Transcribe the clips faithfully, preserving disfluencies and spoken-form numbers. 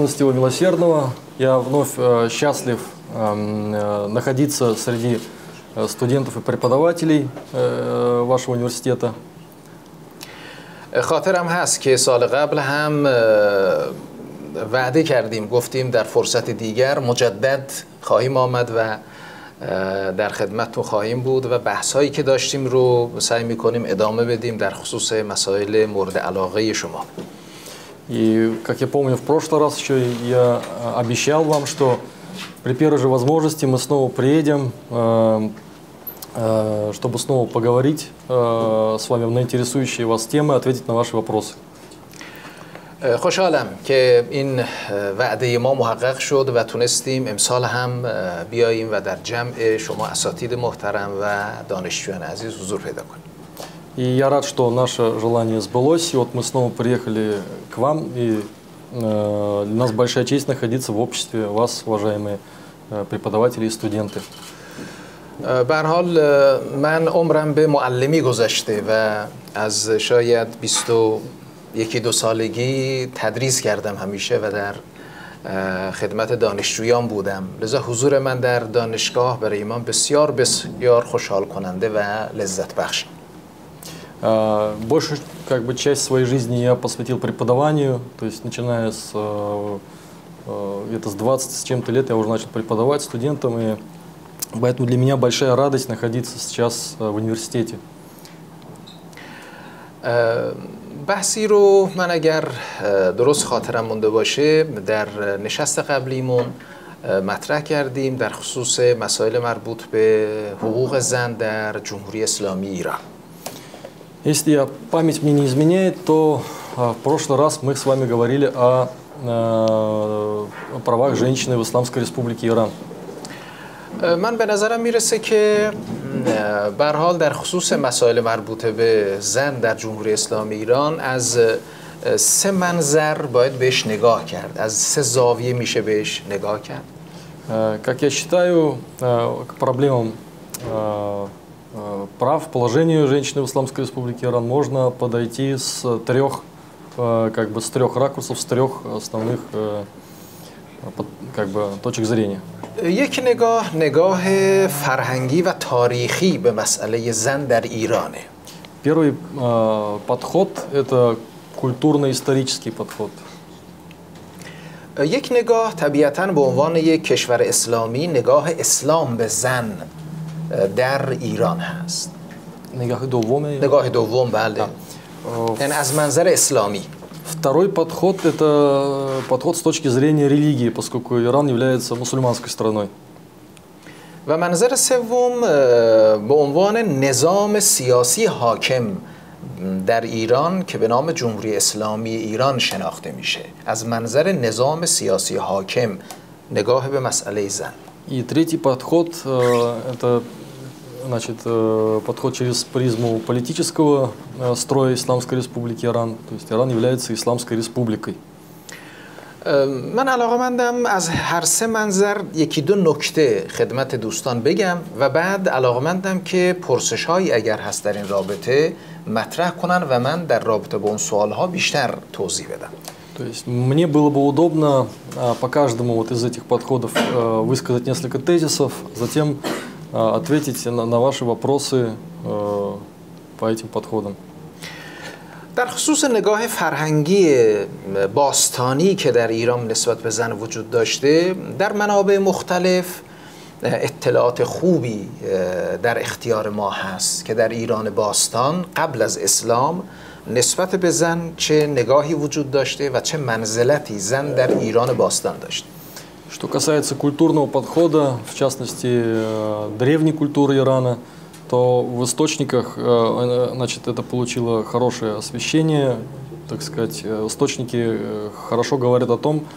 всемилостивого милосердного. Я вновь э, счастлив э, находиться среди студентов и преподавателей э, вашего университета. خاطرم هست که سال قبل هم وعده کردیم گفتیم در فرصت دیگر مجدد خواهیم آمد و در خدمتتون خواهیم بود و بحث‌هایی که داشتیم رو سعی می‌کنیم ادامه بدیم در خصوص مسائل مورد علاقه شما. И, как я помню, в прошлый раз еще я обещал вам, что при первой же возможности мы снова приедем, э, э, чтобы снова поговорить э, с вами на интересующие вас темы, ответить на ваши вопросы. خوشحالم که این وعده ما محقق شد و تونستیم امسال هم بیاییم و در جمع شما اساتید محترم و دانشجویان عزیز حضور پیدا کنیم. И я рад, что наше желание сбылось. И вот мы снова приехали к вам. И э, для нас большая честь находиться в обществе вас, уважаемые э, преподаватели и студенты. به هر حال من عمرم به معلمی گذشته و از شاید بیست و یکی دو سالگی تدریس کردم همیشه و در خدمت دانشجویان بودم. لذا حضور من در دانشگاه برای من بسیار بسیار خوشحال کننده و لذت بخش. Большую как бы, часть своей жизни я посвятил преподаванию, то есть начиная с где-то с двадцати с чем-то лет я уже начал преподавать студентам, и поэтому для меня большая радость находиться сейчас в университете. بحثی رو من اگر درست خاطرم مونده باشه در نشست قبلیمون مطرح کردیم در خصوص مسائل مربوط به حقوق زن در جمهوری اسلامی ایران. Если я, память мне не изменяет, то а, в прошлый раз мы с вами говорили о, о, о правах женщины в Исламской Республике Иран. من به نظرم میرسه که به هر حال در خصوص مسائل مربوطه به زن در جمهوری اسلامی ایران از سه منظر باید بهش نگاه کرد، از سه زاویه میشه بهش نگاه کرد. Как я считаю, к проблемам прав, положению женщины в Исламской Республике Иран можно подойти с трех, как бы с трех ракурсов, с трех основных как бы точек зрения. یک نگاه نگاه فرهنگی و تاریخی به مسئله زن در ایرانه. Первый э, подход – это культурно-исторический подход. یک نگاه طبیعتاً به عنوان یک کشور اسلامی نگاه اسلام به زن در ایران هست. نگاه دوم نگاه دوم بله. یعنی از منظر اسلامی. Второй подход – это подход с точки зрения религии, поскольку Иран является мусульманской страной. و منظر سوم به عنوان نظام سیاسی حاکم در ایران که به نام جمهوری اسلامی ایران شناخته میشه. از منظر نظام سیاسی حاکم نگاه به مسئله زن. И третий подход – это значит, подход через призму политического строя Исламской Республики Иран. То есть Иран является Исламской Республикой. من علاقمندم از هر سه منظر یکی دو نکته خدمت دوستان بگم و بعد علاقمندم که پرسش‌هایی اگر هست در این رابطه مطرح کنن و من در رابطه با اون سوال‌ها بیشتر توضیح بدم. То есть мне было бы удобно по каждому вот из этих подходов высказать несколько тезисов, затем ответить на, на ваши вопросы э, по этим подходам. در خصوص نگاه فرهنگی باستانی که در ایران نسبت به زن وجود داشته در منابع مختلف اطلاعات خوبی در اختیار ما هست که در ایران باستان قبل از اسلام نسبت به زن چه نگاهی وجود داشته و چه منزلتی زن در ایران باستان داشته. Что касается культурного подхода, в частности древней культуры Ирана, то в источниках, значит, это получило хорошее освещение, так сказать, источники хорошо говорят о том,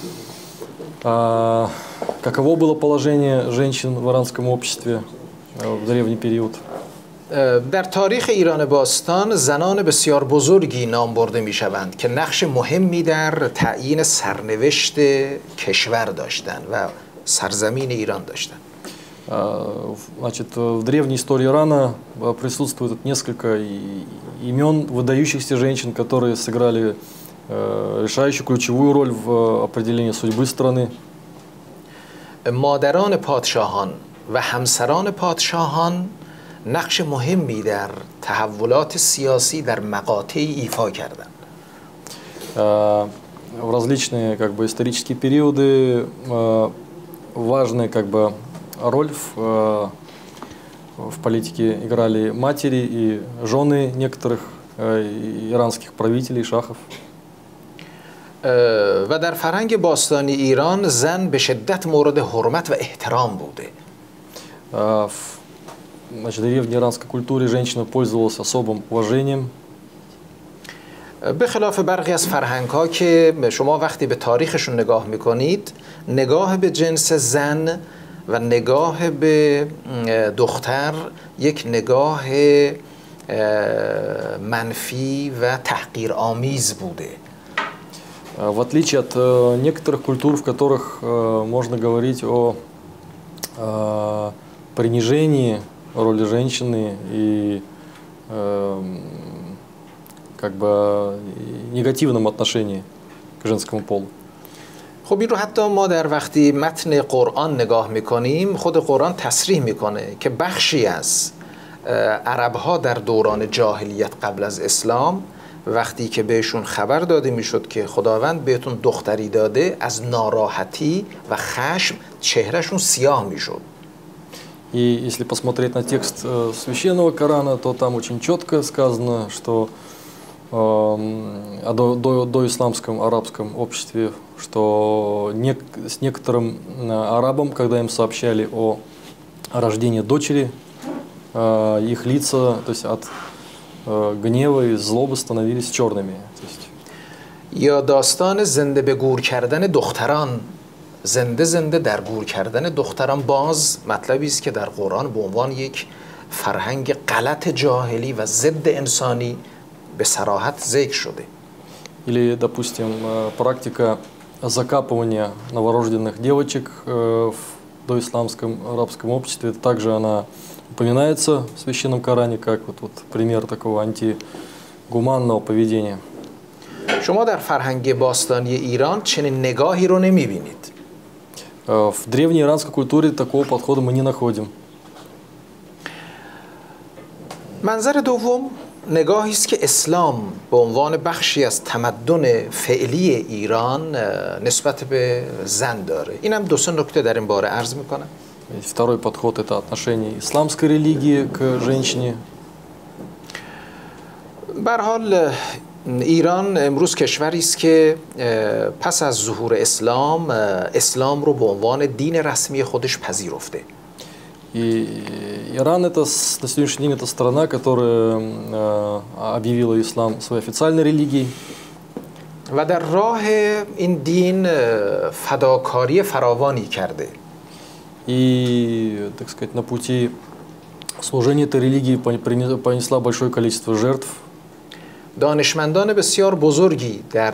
каково было положение женщин в иранском обществе в древний период. در تاریخ ایران باستان زنان بسیار بزرگی نام برده می شوند که نقش مهمی در تعیین سرنوشت کشور داشتند و سرزمین ایران داشتند. Значит, в древней истории Ирана присутствует несколько имен выдающихся женщин, которые сыграли решающую ключевую роль в определении судьбы страны. مادران پادشاهان و همسران پادشاهان نقش مهمی در تحولات سیاسی در مقاطعی ایفا کردند. В различные как бы исторические периоды важная как бы роль в, в политике играли матери и жены некоторых иранских правителей, шахов. و در فرهنگ باستانی ایران زن به شدت مورد حرمت و احترام بوده. В древней иранской культуре женщина пользовалась особым уважением. به خلاف برخی از فرهنگ‌ها که شما وقتی به تاریخشون نگاه می‌کنید، نگاه به جنس زن و نگاه به دختر یک نگاه منفی و تحقیرآمیز بوده. В отличие от некоторых культур, в которых можно говорить о принижении роли женщины и как бы негативном отношении к женскому полу. خب این رو حتی ما در وقتی متن قرآن نگاه میکنیم خود قرآن تصریح میکنه که بخشی از عربها در دوران جاهلیت قبل از اسلام وقتی که بهشون خبر داده میشد که خداوند بهتون دختری داده از ناراحتی و خشم چهرهشون سیاه میشد. И если посмотреть на текст священного Корана, то там очень четко сказано, что о до, до, доисламском арабском обществе, что не, с некоторым арабам, когда им сообщали о рождении дочери, их лица, то есть от гнева и злобы становились черными. یا داستان زنده به گور کردن دختران، زنده زنده در گور کردن دختران باز مطلبی است که در قرآن به عنوان یک فرهنگ غلط جاهلی و ضد انسانی به صراحت ذکر شده. Или, допустим, практика закапывания новорожденных девочек в доисламском арабском обществе, также она упоминается в Священном Коране как вот, вот пример такого антигуманного поведения. شما در فرهنگ باستانی ایران چنین نگاهی رو نمی‌بینید. В древней иранской культуре такого подхода мы не находим. منظر دوم نگاهی است که اسلام به عنوان بخشی از تمدن فعلی ایران نسبت به زن داره. اینم دو سه نکته در این باره عرض می‌کنم. Второй подход – это отношение исламской религии к женщине. به هر حال ایران امروز کشوری است که پس از ظهور اسلام اسلام رو به عنوان دین رسمی خودش پذیرفته. И Иран это на сегодняшний день это страна, которая объявила ислам своей официальной религией. و در راه این دین فداکاری فراوانی کرده. И, так сказать, на пути служения этой религии понесла большое количество жертв. دانشمندان بسیار بزرگی در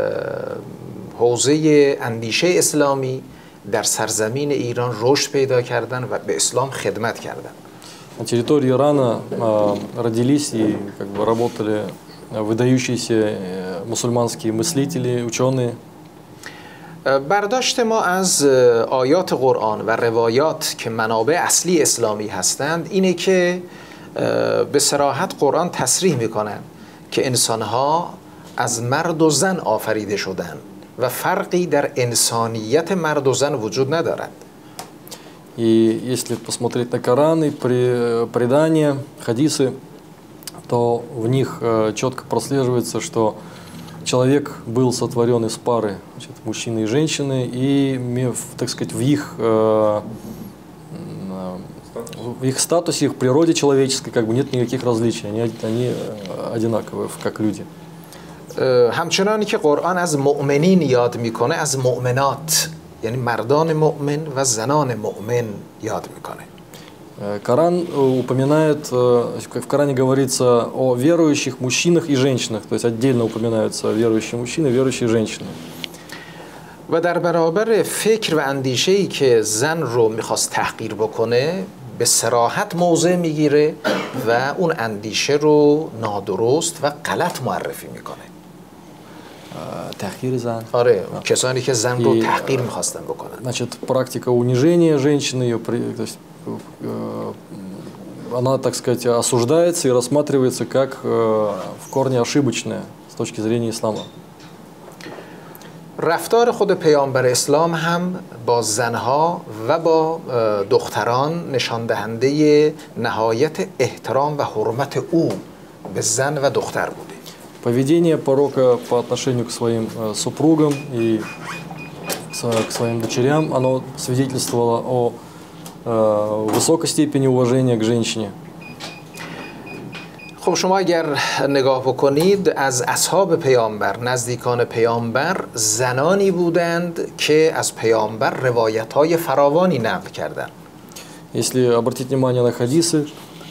حوزه اندیشه اسلامی در سرزمین ایران رشد پیدا کردند و به اسلام خدمت کردند. На территории Ирана родились и как бы работали выдающиеся мусульманские мыслители, ученые. برداشت ما از آیات قرآن و روایات که منابع اصلی اسلامی هستند اینه که به صراحت قرآن تصریح میکنند که انسانها از مرد و زن آفریده شدند و فرقی در انسانیت مرد و زن وجود ندارد. И если посмотреть на Коран и предания, хадисы, то в них четко прослеживается, что человек был сотворен из пары, значит, мужчины и женщины, и, так сказать, в их, в их статусе, их природе человеческой как бы нет никаких различий, они, они одинаковые, как люди. همچنانی که قرآن از مؤمنین یاد میکنه از مؤمنات یعنی مردان مؤمن و زنان مؤمن یاد میکنه. Коран упоминает, в Коране говорится о верующих мужчинах и женщинах, то есть отдельно упоминаются верующие мужчины и верующие женщины. و در برابر فکر و اندیشه‌ای که زن رو میخواست تحقیر بکنه به صراحت موضع میگیره و اون اندیشه رو نادرست و غلط معرفی میکنه. تحقیر زن. آره کسانی که زن رو تحقیر می‌خواستن بکنن. Значит, практика унижения женщины, ее, то есть, она, так сказать, осуждается и рассматривается как в корне ошибочная с точки зрения ислама. رفتار خود پیامبر اسلام هم با زنها و با دختران نشان دهنده نهایت احترام و حرمت او به زن و دختر بوده. Поведение пророка по отношению к своим супругам и к своим дочерям, оно свидетельствовало о высокой степени уважения к женщине. خب شما اگر نگاه بکنید از اصحاب پیامبر، نزدیکان پیامبر، زنانی بودند که از پیامبر روایت‌های فراوانی نقل کردند. Если обратить внимание на хадисы,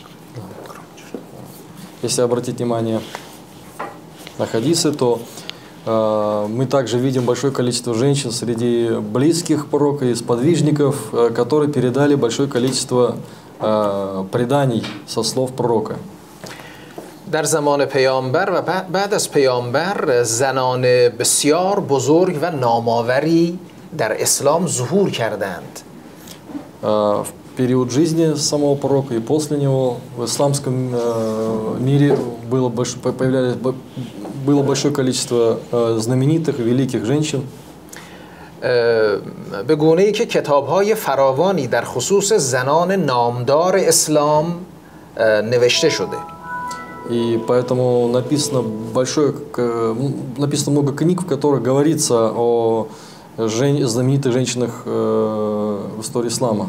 если обратить внимание на хадисы, то э, мы также видим большое количество женщин среди близких пророка и сподвижников, э, которые передали большое количество э, преданий со слов пророка. در زمان پیامبر و بعد از پیامبر زنان بسیار بزرگ و نامآوری در اسلام ظهور کردند. В период жизни самого пророка и после него в исламском мире было большое, появлялись, было большое количество знаменитых и великих женщин. به گونه‌ای که کتاب‌های فراوانی در خصوص زنان نامدار اسلام نوشته شده. И поэтому написано, большое, написано много книг, в которых говорится о жен, знаменитых женщинах в истории ислама.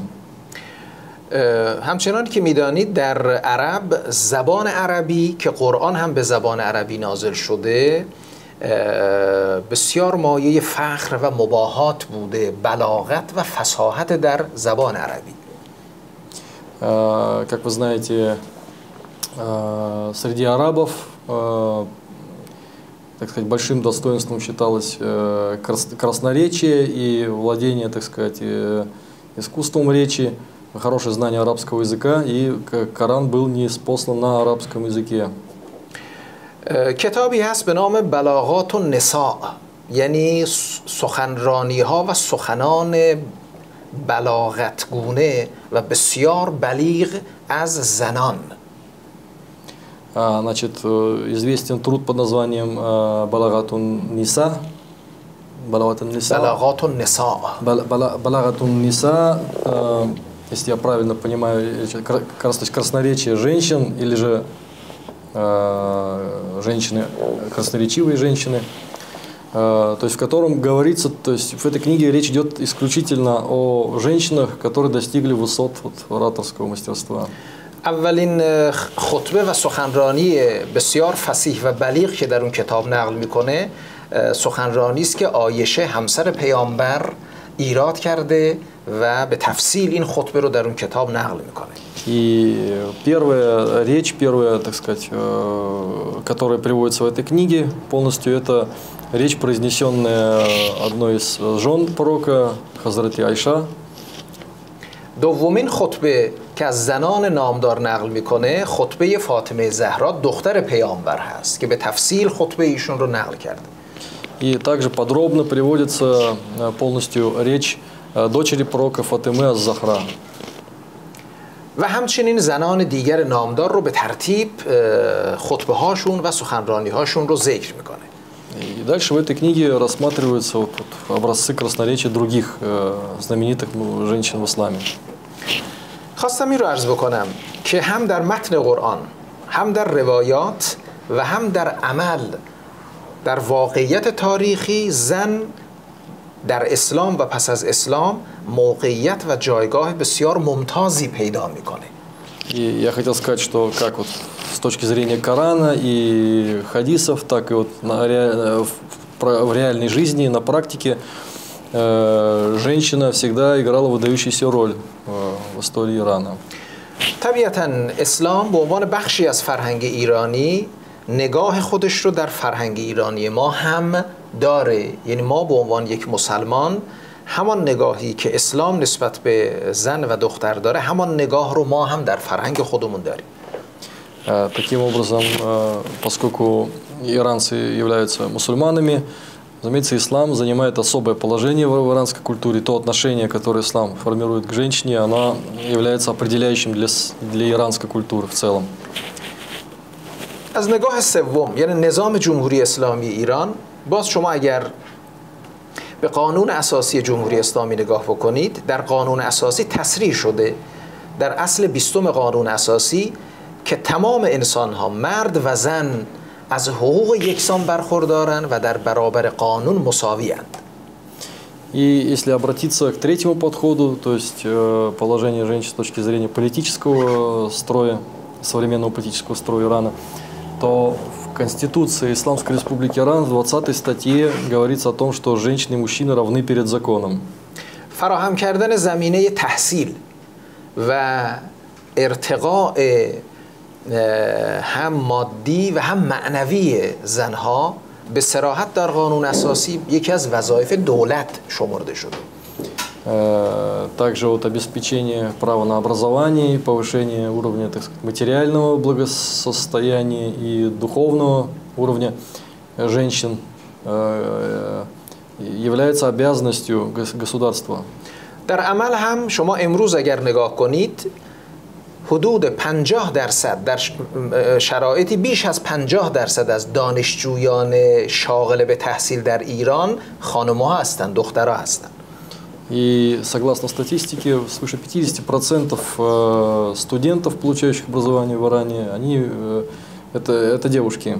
همچنان که میدانید در عرب زبان عربی که قرآن هم به زبان عربی نازل شده بسیار مایه فخر و مباهات بوده، بلاغت و فصاحت در زبان عربی. Как вы знаете, среди арабов, так сказать, большим достоинством считалось красноречие и владение, так сказать, искусством речи, хорошее знание арабского языка, и Коран был ниспослан на арабском языке. کتابی هست به نام بلاغات النساء، یعنی سخنرانی ها و سخنان بلاغتگونه و بسیار بلیغ از زنان. Значит, известен труд под названием Балагатун Ниса. Балагатун Ниса. Балагатун Ниса. Балагатун Ниса, если я правильно понимаю, красноречие женщин или же женщины, красноречивые женщины, то есть в котором говорится, то есть в этой книге речь идет исключительно о женщинах, которые достигли высот вот, ораторского мастерства. اولین خطبه و سخنرانی بسیار فصیح و بلیغ که در اون کتاب نقل میکنه سخنرانی است که عایشه همسر پیامبر ایراد کرده و به تفصیل این خطبه رو در اون کتاب نقل میکنه. И первая речь, первая, так сказать, которая приводится в этой книге, полностью это речь, произнесенная одной из жен пророка, Хазрати Айша. دومین خطبه که از زنان نامدار نقل میکنه خطبه فاطمه زهرا دختر پیامبر هست که به تفصیل خطبه ایشون رو نقل کرده. И также подробно приводится полностью речь дочери пророка Фатимы аз-Захра. و همچنین زنان دیگر نامدار رو به тартиб خطبه هاشون و سخنرانی هاشون رو ذکر میکنه. И дальше в этой книге рассматриваются вот, вот, образцы красноречия других э, знаменитых женщин в исламе. خواستم این رو عرض بکنم که هم در متن قرآن، هم در روایات و هم در عمل، در واقعیت تاریخی زن در اسلام و پس از اسلام موقعیت و جایگاه بسیار ممتازی پیدا میکنه. И я хотел сказать, что как вот с точки зрения Корана и хадисов, так и вот на ре... в реальной жизни, на практике э, женщина всегда играла выдающуюся роль э, в истории Ирана. طبیعتاً اسلام به عنوان بخشی از فرهنگ ایرانی نگاه خودش رو در فرهنگ ایرانی ما هم داره. یعنی ما به عنوان یک مسلمان همان نگاهی که اسلام نسبت به زن و دختر داره همان نگاه رو ما هم در فرهنگ خودمون داریم. Таким образом, поскольку иранцы являются мусульманами, Разумеется, ислам занимает особое положение в иранской культуре. То отношение, которое ислам формирует к женщине, оно является определяющим для, для иранской культуры в целом. از نگاه سوم یعنی نظام جمهوری اسلامی ایران، باز شما اگر به قانون اساسی جمهوری اسلامی نگاه بکنید، در قانون اساسی تصریح شده در اصل بیستم قانون اساسی که تمام انسان ها مرد و زن از حقوق یکسان برخوردارند و در برابر قانون مساوی‌اند. И если обратиться к третьему подходу, то есть э, положение женщин с точки зрения политического строя, современного политического строя Ирана, то в Конституции Исламской Республики Иран в двадцатой статье говорится о том, что женщины и мужчины равны перед законом. فراهم کردن زمینه تحصیل و ارتقاء هم مادی و هم معنوی زنها به صراحت در قانون اساسی یکی از وظایف دولت شمرده شده. Также вот обеспечение права на образование и повышение уровня, так сказать, материального благосостояния и духовного уровня женщин является обязанностью государства. در عمل هم شما امروز اگر نگاه کنید حدود پنجاه درصد در شرایطی بیش از پنجاه درصد از دانشجویان شاغل به تحصیل در ایران خانم‌ها هستند، دخترها هستند. И согласно статистике, свыше пятьдесят процентов студентов, получающих образование в Иране, они это, это девушки.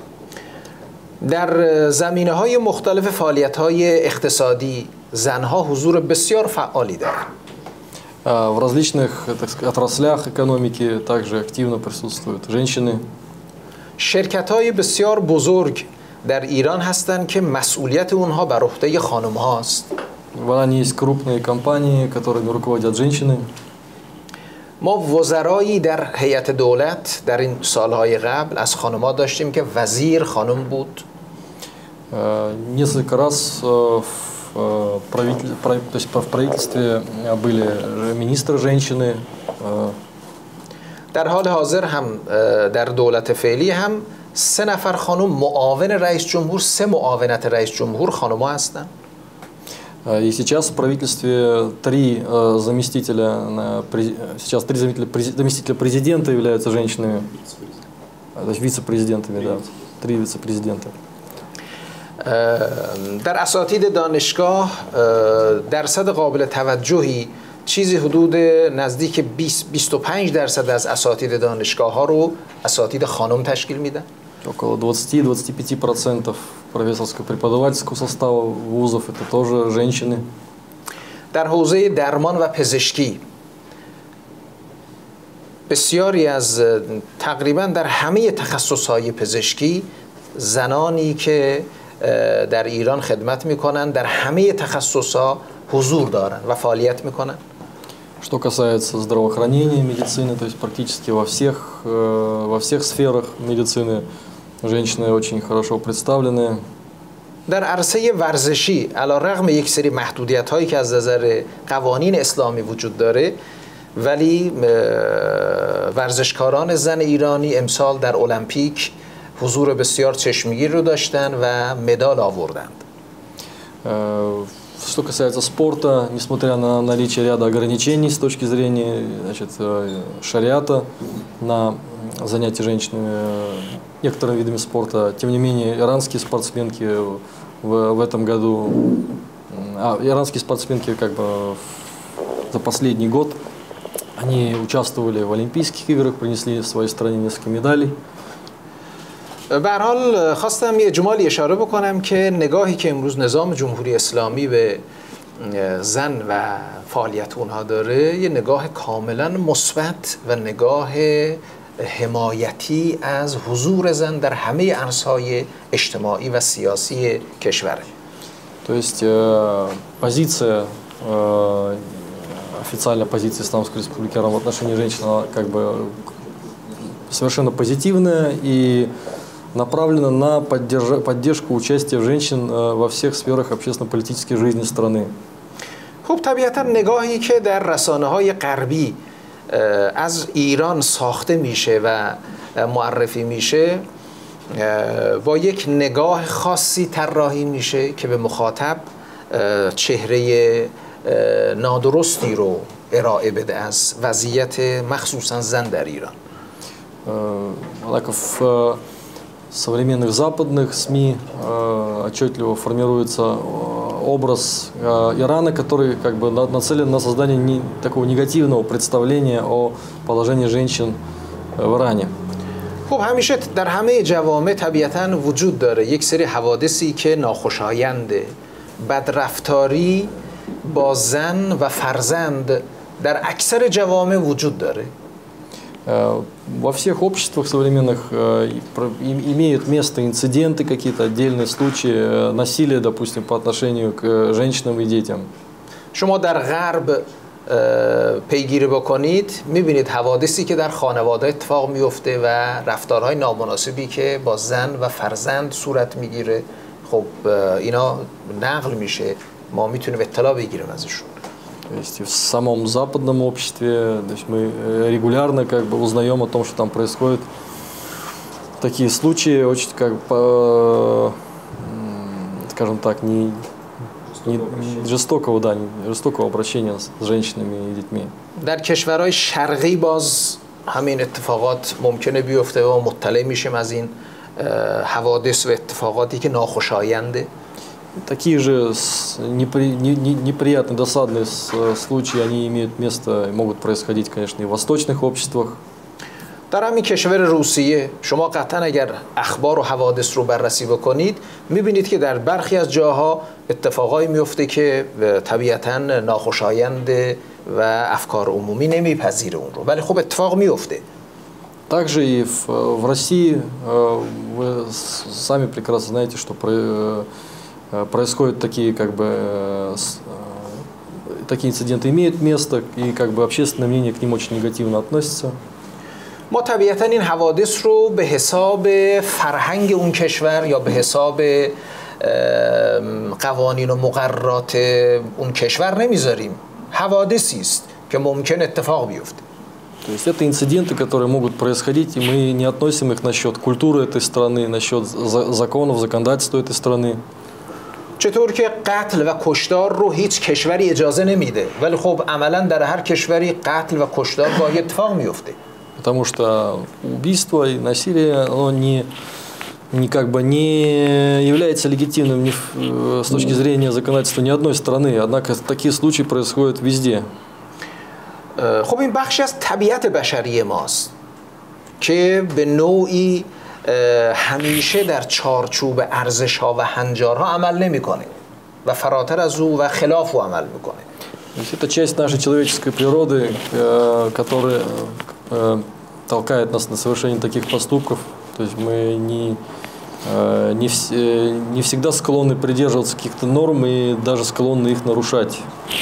در زمینه‌های مختلف فعالیت‌های اقتصادی زنها حضور بسیار فعالی دارند. В различных, так сказать, отраслях экономики также активно присутствуют женщины. شرکت‌های بسیار بزرگ در ایران هستند که مسئولیت اونها بر عهده خانم‌هاست. В Иране есть крупные компании, которыми руководят женщины. ما وزرایی در هیئت دولت در این سالهای قبل از خانم‌ها داشتیم که وزیر خانم بود. Несколько раз в правитель, то есть в правительстве были министры женщины. در حال حاضر هم در دولت فعلی هم سه نفر خانم معاون رئیس جمهور، سه معاونت رئیس جمهور خانم‌ها هستند. И сейчас в правительстве три заместителя, сейчас три заместителя президента являются женщинами, то есть вице-президентами, да, три вице-президента. در اساتید دانشگاه درصد قابل توجهی چیزی حدود نزدیک بیست و پنج درصد از اساتید دانشگاه ها رو اساتید خانم تشکیل میدن. Около двадцати-двадцати пяти процентов профессорского преподавательского состава вузов это тоже женщины. در حوزه درمان و پزشکی بسیاری از تقریبا در همه تخصصهای پزشکی زنانی که در ایران خدمت میکنن در همه تخصصها حضور دارن و فعالیت میکنن. Что касается здравоохранения, медицины, то есть практически во всех, во всех сферах медицины женщины очень хорошо представлены. در عرصه ورزشی علیرغم یک سری محدودیت هایی که از نظر قوانین اسلامی وجود داره، ولی ورزشکاران زن ایرانی امسال در المپیک حضور بسیار چشمگیر رو داشتن و مدال آوردند. Что касается спорта, несмотря на наличие ряда ограничений с точки зрения, значит, шариата на занятия женщинами некоторыми видами спорта, тем не менее иранские спортсменки в, в этом году, а, иранские спортсменки как бы за последний год, они участвовали в Олимпийских играх, принесли своей стране несколько медалей. به هر حال خواستم یه اجمالی اشاره بکنم که نگاهی که امروز نظام جمهوری اسلامی به زن و فعالیت اونها داره یه نگاه کاملا مثبت و نگاه حمایتی از حضور زن در همه عرصه‌های اجتماعی و سیاسی کشور. То есть позиция, официальная позиция Исламской Республики Иран в отношении женщин, она как бы совершенно позитивная и направлена на поддержку участия женщин во всех сферах общественно-политической жизни страны. خب طبیعتا نگاهی که در رسانه‌های غربی از ایران ساخته میشه و معرفی میشه با یک نگاه خاصی طراحی میشه که به مخاطب چهره نادرستی رو ارائه بده از وضعیت مخصوصا زن در ایران. Однако в современных западных СМИ отчетливо формируется образ Ирана, который как бы нацелен на создание не, такого негативного представления о положении женщин в Иране. خب همیشه در همه جوامع طبیعتاً وجود داره یک سری حوادثی که ناخوشاینده. بدرفتاری با زن و فرزند در اکثر جوامع وجود داره. Во всех обществах современных имеют место инциденты, какие-то отдельные случаи насилия, допустим, по отношению к женщинам и детям. شما در غرب پیگیری بکنید میبینید حوادثی که در خانواده اتفاق میفته و رفتارهای نامناسبی که با زن و فرزند صورت میگیره. خب اینا نقل میشه، ما میتونیم اطلاع بگیریم ازشون. То есть в самом западном обществе, то есть мы регулярно как бы узнаем о том, что там происходят такие случаи, очень как бы, скажем так, не, не жестокого, да, не жестокого обращения с женщинами и детьми. در کشورهای شرقی باز همین اتفاقات ممکنه بیفته و مطلع میشیم از این حوادث و اتفاقاتی که ناخوشاینده. Такие же непри, не, не, неприятные, досадные случаи, они имеют место, могут происходить, конечно, и в восточных обществах. در همین کشور روسیه شما قطعا اگر اخبار و حوادث رو بررسی بکنید میبینید که در برخی از جاها اتفاقایی میفته که طبیعتاً ناخوشاینده و افکار عمومی نمیپذیره اون رو، ولی خب اتفاق میفته. Также и в, в России вы сами прекрасно знаете, что про, происходят такие как бы такие инциденты имеют место, и как бы общественное мнение к ним очень негативно относится. ما طبیعتاً این حوادث رو به حساب فرهنگ اون کشور یا به حساب قوانین و مقررات اون کشور نمیذاریم. حوادثی است که ممکن اتفاق بیفته. То есть это инциденты, которые могут происходить, и мы не относим их насчет культуры этой страны, насчет законов, законодательства этой страны. چطور که قتل و کشتار رو هیچ کشوری اجازه نمیده، ولی خب عملاً در هر کشوری قتل و کشتار با اتفاق میفته. Потому что убийство и насилие, оно не, не, как бы не является легитимным ни в, с точки зрения законодательства ни одной страны, однако такие случаи происходят везде. خب این بخشی از طبیعت بشری ماست که به نوعی همیشه در چارچوب ارزش‌ها و هنجارها عمل نمی‌کنه و فراتر از او و خلاف او عمل می‌کنه. Это часть нашей человеческой природы, которая толкает нас на совершение таких поступков. То есть мы не, не, не всегда склонны придерживаться каких-то норм и даже склонны их нарушать.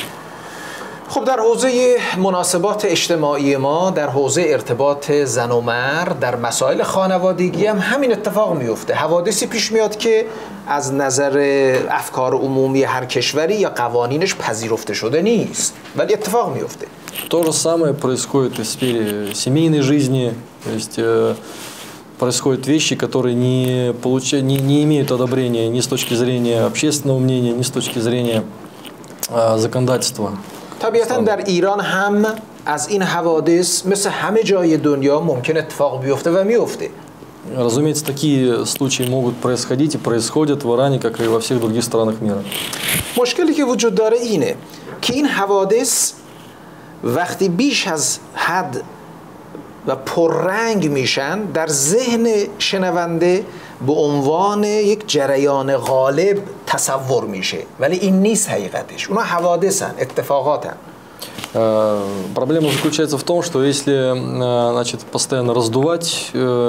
خب در حوزه مناسبات اجتماعی ما، در حوزه ارتباط زن و مرد، در مسائل خانوادگی هم همین اتفاق میفته. حوادثی پیش میاد که از نظر افکار عمومی هر کشوری یا قوانینش پذیرفته شده نیست، ولی اتفاق میفته. То же самое происходит и в сфере семейной жизни. То есть э, происходят вещи, которые не, получ... не, не имеют одобрения ни с точки зрения общественного мнения, ни с точки зрения э, законодательства. طبیعتاً در ایران هم از این حوادث مثل همه جای دنیا ممکن اتفاق بیفته و میفته. Разумеется, такие случаи могут происходить и происходят в Иране, как и во всех других странах мира. مشکلی که وجود داره اینه که این حوادث وقتی بیش از حد و پررنگ میشن در ذهن شنونده به عنوان یک جریان غالب تصور میشه، ولی این نیست حقیقتش. اونا حوادثن، اتفاقاتن. Проблема заключается в том, что если, значит, постоянно раздувать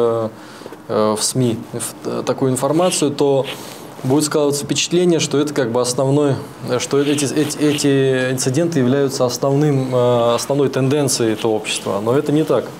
в СМИ такую информацию, то будет складываться впечатление, что это как бы основной, что эти, эти, эти инциденты являются основным, основной тенденцией этого общества. Но это не так.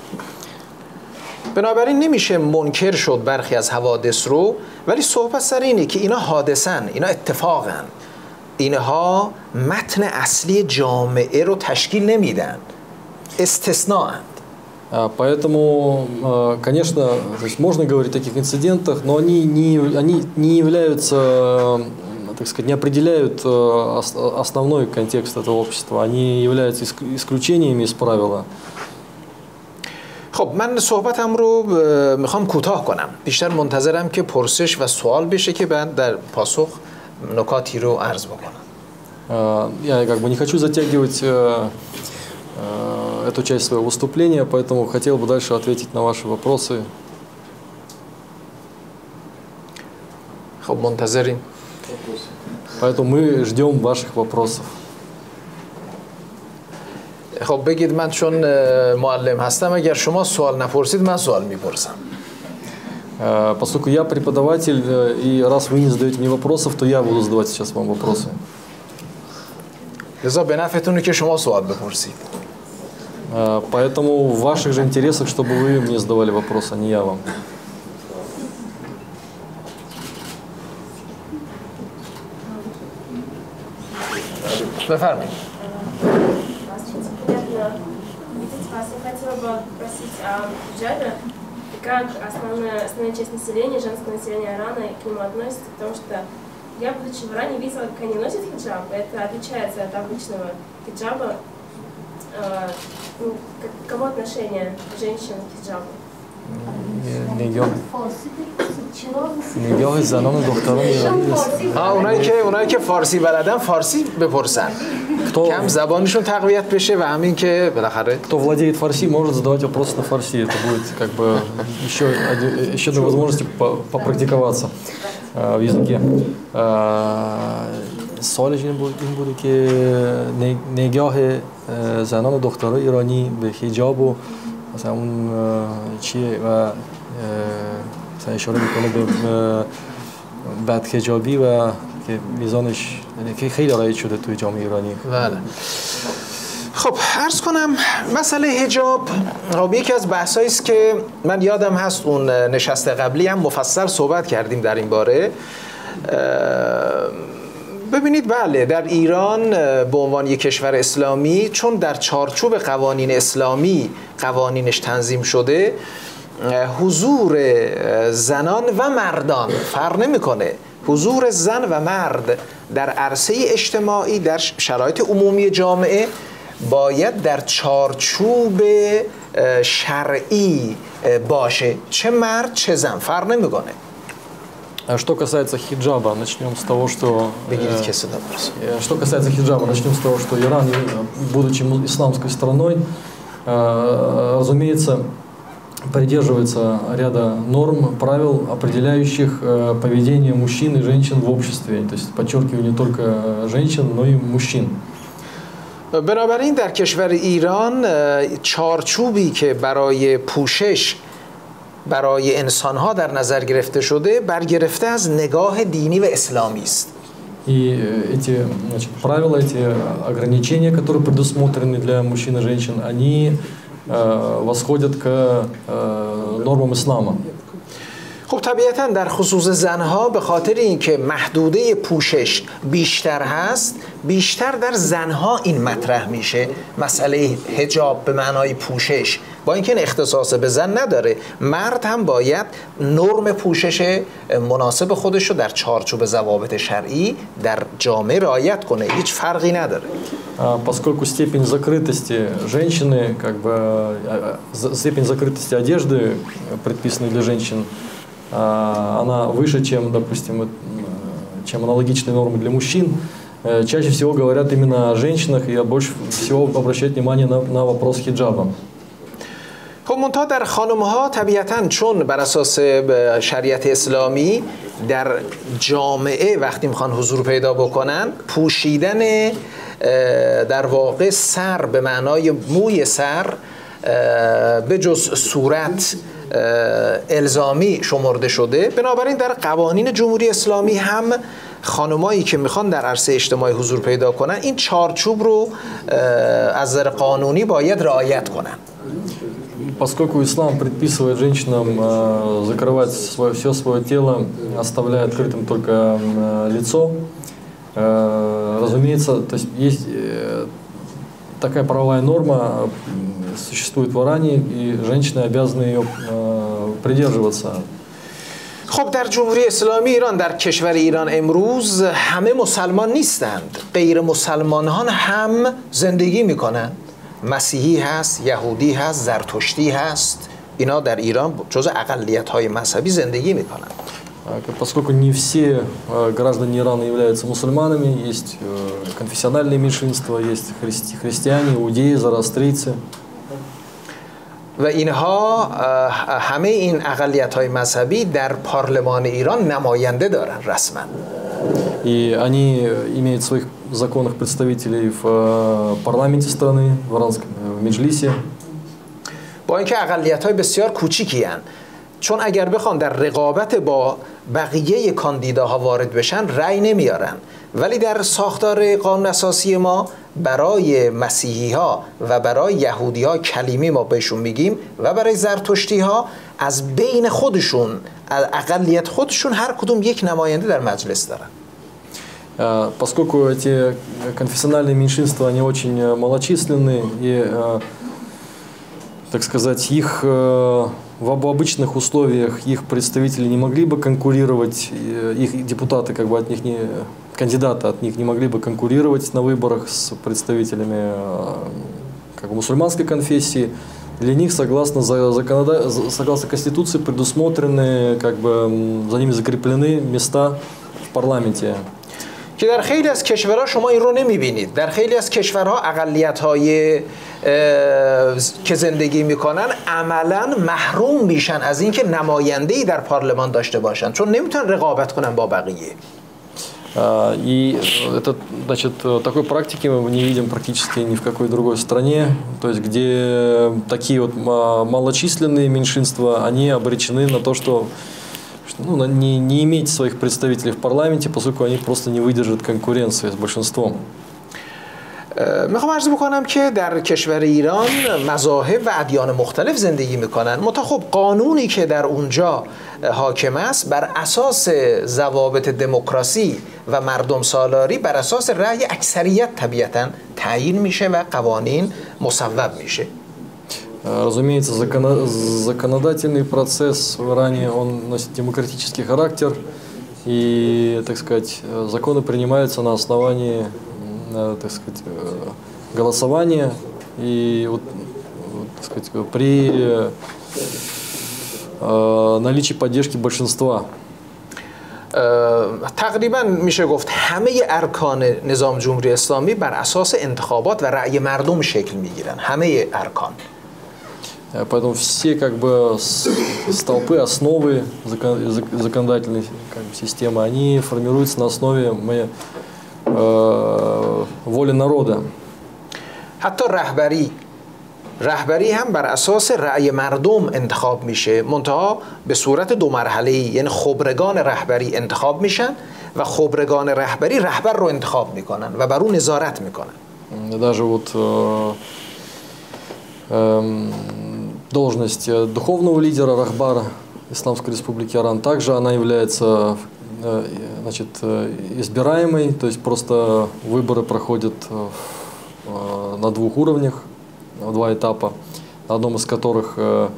بنابراین نمیشه منکر شد برخی از حوادث رو، ولی صحبت سر اینه که اینا حادثن، اینا اتفاقن، اینها متن اصلی جامعه رو تشکیل نمیدن، استثناءند. Поэтому, конечно, то есть можно говорить о таких инцидентах, но они не, они не являются, так сказать, не определяют основной контекст этого общества. Они являются исключениями из правила. خب من صحبتم رو میخوام کوتاه کنم. بیشتر منتظرم که پرسش و سوال بشه که بعد در پاسخ نکاتی رو عرض بکنم. Я как бы не хочу затягивать эту часть своего выступления, поэтому хотел бы дальше ответить на ваши вопросы. خب منتظریم. Поэтому мы ждем ваших вопросов. خب بگید من چون معلم هستم اگر شما سوال نپرسید من سوال میپرسم. Поскольку я преподаватель, и раз вы не задаете мне вопросов, то я буду задавать сейчас вам вопросы. لذا به نفعتونه که شما سوال بپرسید. Поэтому в ваших же интересах, чтобы вы мне задавали вопросы, а не я вам. بفرمایید. Как основная, основная часть населения, женское население Ирана к нему относится, потому что я, будучи в Иране, видела, как они носят хиджаб. Это отличается от обычного хиджаба. Э, ну, каково отношение женщин к хиджабу? نگاه زنان و دختران ایرانی آه اونایی که اونایی که فارسی بلدن فارسی بپرسن. کم زبانشون تقویت بشه و همین که بالاخره кто владеет фарси, может задавать вопросы на фарси. Это будет как бы еще еще одной возможностью попрактиковаться в языке. سوالش این بود این بود که نگاه زنان و دختران ایرانی به حجاب و مثلا اون چیه و مثلا اشاره میکنه به بدحجابی و که میزانش که خیلی رایج شده توی جامعه ایرانی. بله. خب عرض کنم مسئله حجاب خب یکی از بحثایی است که من یادم هست اون نشست قبلی هم مفصل صحبت کردیم در این باره. ببینید بله در ایران به عنوان یک کشور اسلامی چون در چارچوب قوانین اسلامی قوانینش تنظیم شده حضور زنان و مردان فرق نمیکنه حضور زن و مرد در عرصه اجتماعی در شرایط عمومی جامعه باید در چارچوب شرعی باشه چه مرد چه زن فرق نمیکنه. Что касается хиджаба, начнем с того, что э, что касается хиджаба, начнем с того, что Иран, будучи исламской страной, э, разумеется, придерживается ряда норм, правил, определяющих э, поведение мужчин и женщин в обществе. То есть подчеркиваю не только женщин, но и мужчин. بنابراین در کشور ایران چارچوبی که برای پوشش برای انسانها در نظر گرفته شده برگرفته از نگاه دینی و اسلامی است. И эти значит, правила, эти ограничения, которые предусмотрены для мужчин и женщин, они э, восходят к э, нормам ислама. خب طبیعتاً در خصوص زنها به خاطر اینکه محدوده پوشش بیشتر هست بیشتر در زنها این مطرح میشه مسئله حجاب به معنای پوشش با اینکه اختصاص به زن نداره مرد هم باید نرم پوشش مناسب خودش رو در چارچوب ضوابط شرعی در جامعه رعایت کنه هیچ فرقی نداره. Поскольку степень закрытости женщины, как бы степень закрытости одежды, предписанной для женщин, она выше, чем, допустим, чем аналогичные нормы для мужчин, чаще всего говорят именно о женщинах и больше всего обращают внимание на, на вопрос хиджаба. خب منتها در خانم‌ها طبیعتاً چون بر اساس شریعت اسلامی در جامعه وقتی میخوان حضور پیدا بکنن پوشیدن در واقع سر به معنای موی سر به جز صورت الزامی شمرده شده بنابراین در قوانین جمهوری اسلامی هم خانمایی که میخوان در عرصه اجتماعی حضور پیدا کنن این چارچوب رو از نظر قانونی باید رعایت کنن. Поскольку ислам предписывает женщинам э, закрывать свое, все свое тело, оставляя открытым только э, лицо, э, разумеется, то есть есть э, такая правовая норма, существует в Иране, и женщины обязаны ее придерживаться. خب در جمهوری اسلامی ایران، در کشور ایران امروز همه مسلمان نیستند. غیر مسلمانان هم زندگی میکنن. مسیحی هست، یهودی هست، زرتشتی هست. اینا در ایران جزء اقلیت‌های مذهبی زندگی میکنن. Поскольку не все граждане Ирана являются мусульманами, есть конфессиональные меньшинства, есть христи, христиане, иудеи, зороастрийцы. و اینها همه این اقلیت‌های مذهبی در پارلمان ایران نماینده دارن رسما. И они имеют своих законных представителей в парламенте страны, в иранском в меджлисе. با اینکه اقلیت‌های بسیار کوچیکی هستند. چون اگر بخوان در رقابت با بقیه کاندیداها وارد بشن رأی نمیارن، ولی در ساختار قانون اساسی ما برای مسیحی ها و برای یهودی ها کلیمی ما بهشون میگیم و برای زرتشتی ها از بین خودشون اقلیت خودشون هر کدوم یک نماینده در مجلس دارن. Поскольку эти конфессиональные меньшинства, они очень малочисленны и, так сказать, их в обычных условиях их представители не могли бы конкурировать, их депутаты как бы от них не, кандидаты от них не могли бы конкурировать на выборах с представителями как бы мусульманской конфессии. Для них согласно законода... согласно Конституции предусмотрены, как бы за ними закреплены места в парламенте. که در خیلی از کشورها شما این رو نمیبینید. در خیلی از کشورها اقلیت‌های که زندگی میکنن عملاً محروم میشن از اینکه نماینده‌ای در پارلمان داشته باشن، چون نمیتونن رقابت کنن با بقیه. И это, значит, такой практики мы не видим практически ни в какой другой стране, то есть где такие вот малочисленные меньшинства, они обречены на то, что ну, не, не иметь своих представителей в парламенте, поскольку они просто не выдержат конкуренции с большинством. میخوام عرض بکنم که در کشور ایران مذاهب و ادیان مختلف زندگی میکنن، منتها خب قانونی که در اونجا حاکم است بر اساس ضوابط دموکراسی و مردم سالاری بر اساس رأی اکثریت طبیعتاً تعیین میشه و قوانین مصوب میشه. Разумеется, законодательный процесс в Иране, он носит демократический характер, и, так сказать, законы принимаются на основании, так сказать, голосования, и, вот, так сказать, при наличии поддержки большинства. تقریبا میشه گفت همه ارکان نظام جمهوری اسلامی بر اساس انتخابات و رأی مردم شکل میگیرن، همه ارکان. Поэтому все как бы столпы, основы законодательной как бы, системы, они формируются на основе мы, э, воли народа. حتی رهبری رهبری هم بر اساس رأی مردم انتخاب میشه، منتها به صورت دو مرحله‌ای، یعنی خبرگان رهبری انتخاب میشن و خبرگان رهبری رهبر رو انتخاب میکنن و بر اون نظارت میکنن. Даже вот э, э, должность духовного лидера Рахбара Исламской Республики Иран, также она является значит, избираемой, то есть просто выборы проходят на двух уровнях, два этапа, на одном из которых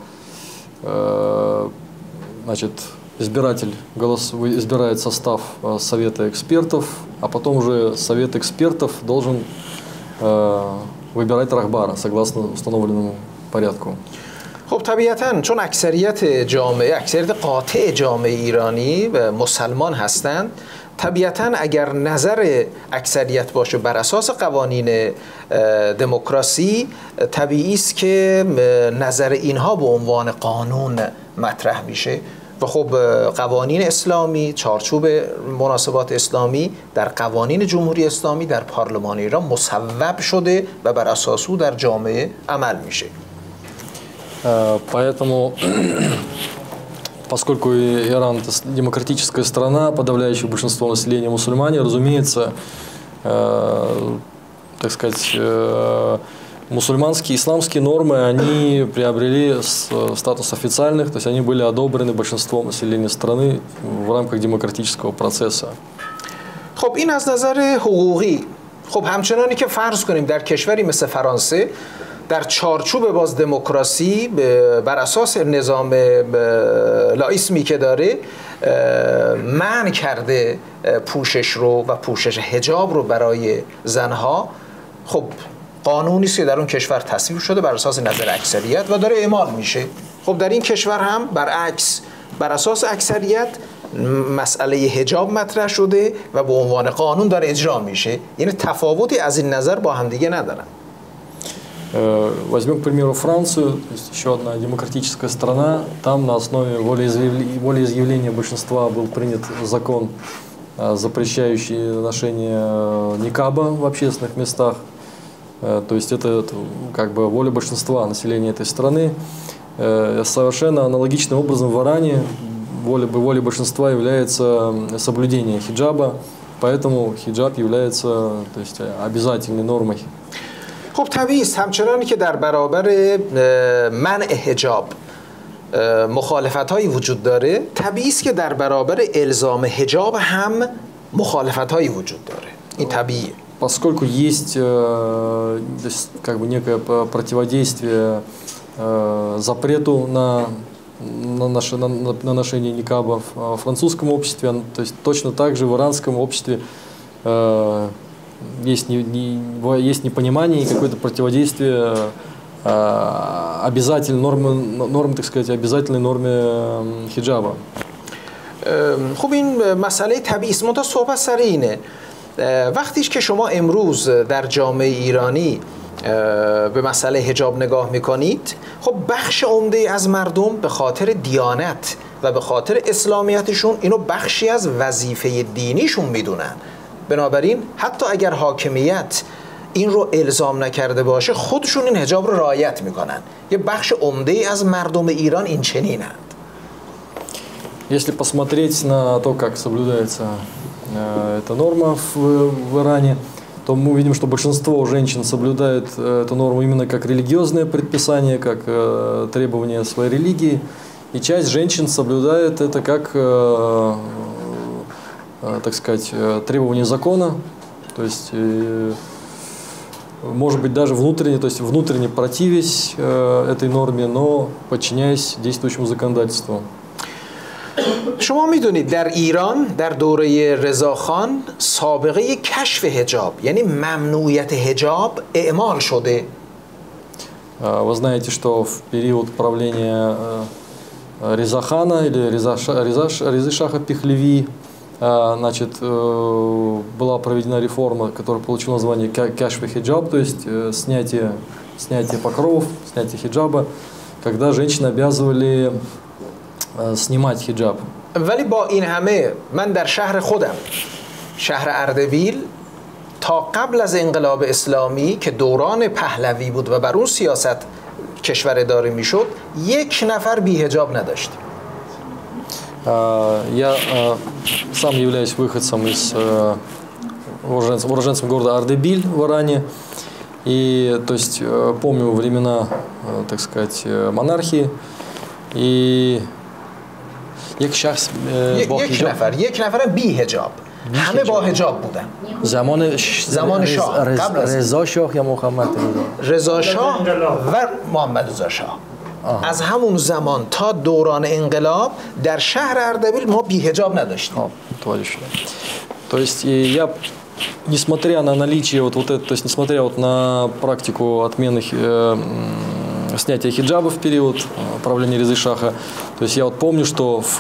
значит, избиратель голос, избирает состав совета экспертов, а потом уже совет экспертов должен выбирать Рахбара согласно установленному порядку. خب طبیعتاً چون اکثریت جامعه اکثریت قاطع جامعه ایرانی مسلمان هستند، طبیعتاً اگر نظر اکثریت باشه بر اساس قوانین دموکراسی، طبیعی است که نظر اینها به عنوان قانون مطرح میشه و خب قوانین اسلامی، چارچوب مناسبات اسلامی در قوانین جمهوری اسلامی در پارلمان ایران مصوب شده و بر اساس او در جامعه عمل میشه. Поэтому, поскольку Иран это демократическая страна, подавляющее большинство населения мусульмане, разумеется, э, так сказать, э, мусульманские, исламские нормы, они приобрели статус официальных, то есть они были одобрены большинством населения страны в рамках демократического процесса. خب این از نظر حقوقی. خب همچنانی که فرض کنیم در کشوری مثل فرانسه در چارچوب باز دموکراسی بر اساس نظام لائیسمی که داره منع کرده پوشش رو و پوشش حجاب رو برای زنها. خب قانونی است که در اون کشور تصویب شده بر اساس نظر اکثریت و داره اعمال میشه. خب در این کشور هم برعکس بر اساس اکثریت مسئله حجاب مطرح شده و به عنوان قانون داره اجرا میشه. یعنی تفاوتی از این نظر با هم دیگه ندارن. Возьмем, к примеру, Францию, то есть еще одна демократическая страна. Там на основе волеизъявления, волеизъявления большинства был принят закон, запрещающий ношение никаба в общественных местах. То есть это как бы воля большинства населения этой страны. Совершенно аналогичным образом в Иране волей, волей большинства является соблюдение хиджаба, поэтому хиджаб является, то есть, обязательной нормой. خب طبیعی است همچنانی که در برابر منع حجاب مخالفت‌هایی وجود داره، طبیعی است که در برابر الزام حجاب هم مخالفت‌هایی وجود داره. این طبیعیه. Поскольку есть как бы некое противодействие запрету на на, наше, на, на ношение никаба в французском обществе, то есть точно так же в иранском обществе э, есть, не, не, есть непонимание и какое-то противодействие э, обязательной нормы, норм, так сказать, обязательной норме хиджаба. خب این مسئله طبیعی است. منتها صحبت سر اینه وقتیش که شما امروز در جامعه ایرانی به مسئله حجاب نگاه میکنید، خب بخش عمده از مردم به خاطر دیانت و به خاطر اسلامیتشون اینو بخشی از وظیفه دینیشون میدونن. بنابراین حتی اگر حاکمیت این رو الزام نکرده باشه خودشون این حجاب رو رعایت میکنن. یه بخش عمده از مردم ایران این چنینند. Если посмотреть на то, как соблюдается э, эта норма в, в Иране, то мы увидим, что большинство женщин соблюдает э, эту норму именно как религиозное предписание, как э, требование своей религии, и часть женщин соблюдает это как, э, э, так сказать, требование закона, то есть, э, может быть, даже внутренне, то есть внутренне противясь э, этой норме, но подчиняясь действующему законодательству. شما میدونید در ایران در دوره رضاخان سابقه کشف حجاب یعنی ممنوعیت حجاب اعمال شده. Вы знаете, что в период правления Реза хана или Реза, Реза, Резы Шаха Пехлеви, значит, была проведена реформа, которая получила название кашф хиджаб, то есть снятие, снятие покровов, снятие хиджаба, когда женщины обязывали снимать хиджаб. ولی با این همه من در شهر خودم شهر اردبیل تا قبل از انقلاب اسلامی که دوران پهلوی بود و بر اون سیاست کشور اداره میشد یک نفر بی حجاب نداشتیم. Я сам являюсь выходцем из уроженцем, уроженцем города Ардебиль в Иране. И, то есть, помню времена, так сказать, монархии. И یک شخص با یک نفر یک نفر بی حجاب همه با حجاب بودن. زمان زمان شاه قبل از رضا شاه یا محمد رضا رضا شاه و محمد رضا شاه. از همون زمان تا دوران انقلاب در شهر اردبیل ما بی حجاب نداشتیم. То есть я, несмотря на наличие вот, вот это, то есть несмотря вот на практику отмены э, снятия хиджаба в период правления Резы Шаха, то есть я вот помню, что в,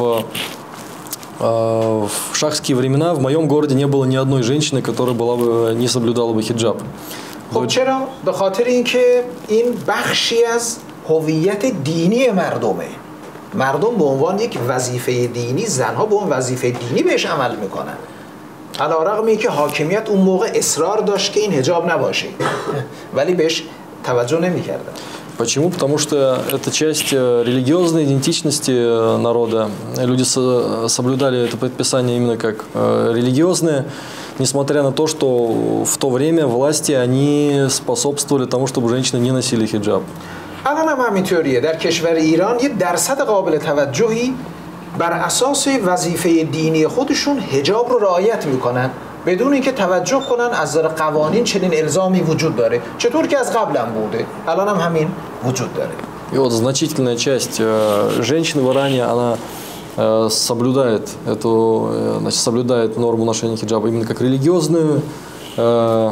э, в шахские времена в моем городе не было ни одной женщины, которая была бы, не соблюдала бы хиджаб. خب چرا؟ به خاطر اینکه این بخشی از هویت دینی مردمه. مردم به عنوان یک وظیفه دینی، زنها به عنوان وظیفه دینی بهش عمل میکنن. علی‌رغم اینکه حاکمیت اون موقع اصرار داشت که این حجاب نباشه ولی بهش توجه نمی‌کردن. Почему? Потому что это часть религиозной идентичности народа. Люди соблюдали это предписание именно как религиозное, несмотря на то, что в то время власти они способствовали тому, чтобы женщины не носили хиджаб. الان هم همینطوریه. در کشور ایران یه درصد قابل توجهی بر اساس وظیفه دینی خودشون حجاب رو رعایت میکنن. بدون اینکه توجه کنن از نظر قوانین چنین الزامی وجود داره، چطور که از قبل هم بوده، الان هم همین وجود داره. И вот значительная часть э, женщин в Иране, она э, соблюдает эту, э, значит, соблюдает норму ношения хиджаба именно как религиозную, э,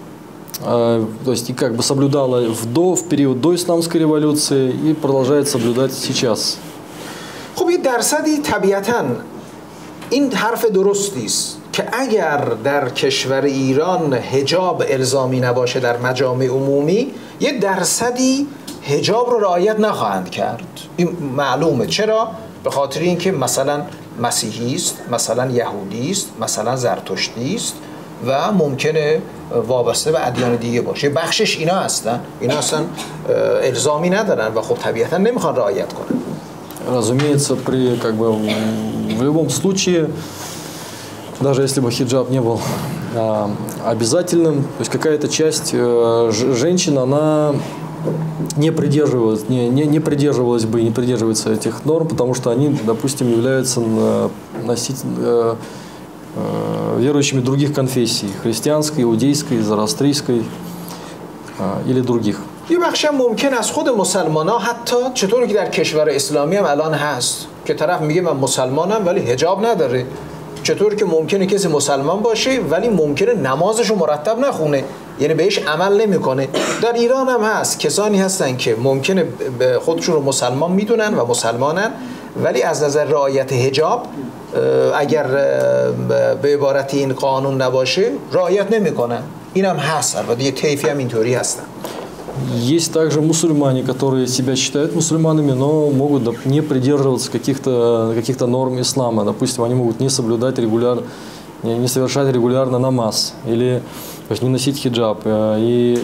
э, то есть и как бы соблюдала в, до, в период до исламской революции и продолжает соблюдать сейчас. خب یه درصدی طبیعتاً این حرف درستی است که اگر در کشور ایران حجاب الزامی نباشه در مجامع عمومی، یه درصدی حجاب رو رعایت نخواهند کرد. این معلومه. چرا؟ به خاطر اینکه مثلا مسیحی است، مثلا یهودی است، مثلا زرتشتی است و ممکنه وابسته به ادیان دیگه باشه. بخشش اینا هستن، اینا اصلا الزامی ندارن و خب طبیعتا нemiخوان رعایت کنن. Разумеется, при, как бы, в любом случае, даже если бы хиджаб не был а, обязательным, то есть какая-то часть а, женщин, она не придерживалась, не, не, не придерживалась бы и не придерживается этих норм, потому что они, допустим, являются носить, а, а, верующими других конфессий, христианской, иудейской, зороастрийской а, или других. یه بخش هم ممکن از خود مسلمان ها حتی چطور که در کشور اسلامی هم الان هست که طرف میگه من مسلمانم ولی حجاب نداره. چطور که ممکنه کسی مسلمان باشه ولی ممکنه نمازش رو مرتب نخونه، یعنی بهش عمل نمیکنه. در ایران هم هست کسانی هستن که ممکنه به خودشون رو مسلمان میدونن و مسلمانن ولی از نظر رعایت حجاب اگر به عبارت این قانون نباشه رعایت نمیکنن. اینم هست. البته یه طیفی هم اینطوری هستن. Есть также мусульмане, которые себя считают мусульманами, но могут не придерживаться каких-то каких-то норм ислама. Допустим, они могут не соблюдать регулярно, не совершать регулярно намаз или то есть, не носить хиджаб. И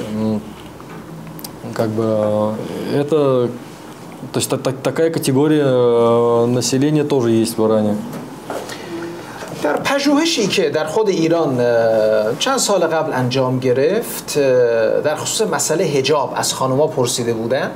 как бы это, то есть такая категория населения тоже есть в Иране. در پژوهشی که در خود ایران چند سال قبل انجام گرفت در خصوص مسئله حجاب از خانم‌ها پرسیده بودن،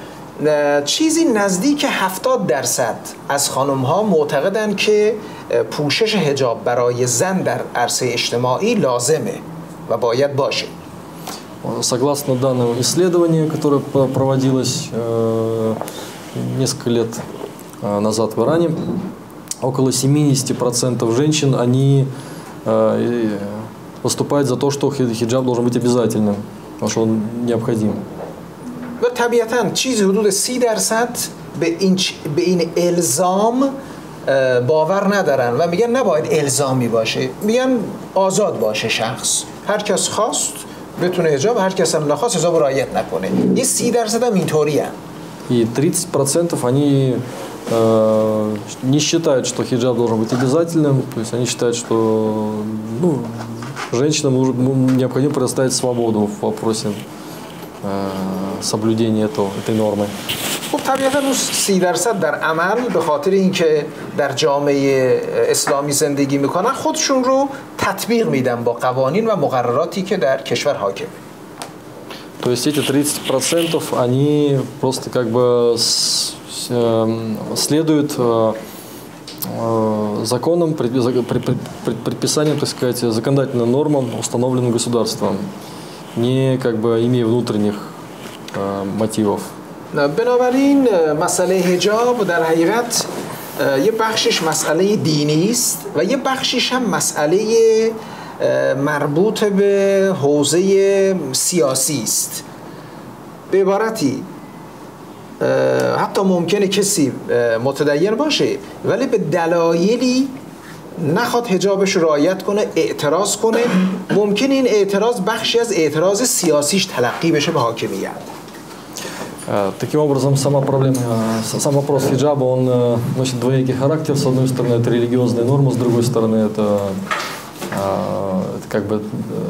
چیزی نزدیک هفتاد درصد از خانم‌ها معتقدند که پوشش حجاب برای زن در عرصه اجتماعی لازمه و باید باشه. Согласно данному исследованию, которое проводилось несколько лет назад в Иране, около семьдесят процентов женщин, они э, выступают за то, что хиджаб должен быть обязательным, потому что он необходим. و طبیعتاً چیزی حدود سی درصد به این به این الزام باور ندارن و میگن نباید الزامی باشه، میگن آزاد باشه شخص، هر کس خواست بتونه حجاب، هر کس هم نخواست حجاب رعایت نکنه. این سی درصد هم اینطوری هم. И тридцать процентов они э, не считают, что хиджаб должен быть обязательным, то есть они считают, что ну, женщинам необходимо предоставить свободу в вопросе э, соблюдения этого, этой нормы. خب طبیعتا اون سی درصد در عمل به خاطر اینکه در جامعه اسلامی زندگی میکنن خودشون رو تطبیق میدن با قوانین و مقرراتی که در کشور حاکمه. То есть эти тридцать процентов, они просто как бы с, э, следуют э, законам, предписаниям, так сказать, законодательным нормам, установленным государством, не как бы имея внутренних э, мотивов. بنابراین مسئله حجاب در حقیقت یه بخشش مسئله دینی است و یه بخشش هم مسئله مربوط به حوزه سیاسی است. به عبارتی حتی ممکنه کسی متدین باشه ولی به دلایلی نخواد حجابش رعایت کنه، اعتراض کنه، ممکن این اعتراض بخشی از اعتراض سیاسیش تلقی بشه به حاکمیت. Таким образом, сама проблема, сам вопрос хиджаба, он носит двоякий характер. С одной стороны, это религиозная норма, с другой стороны, это, это как бы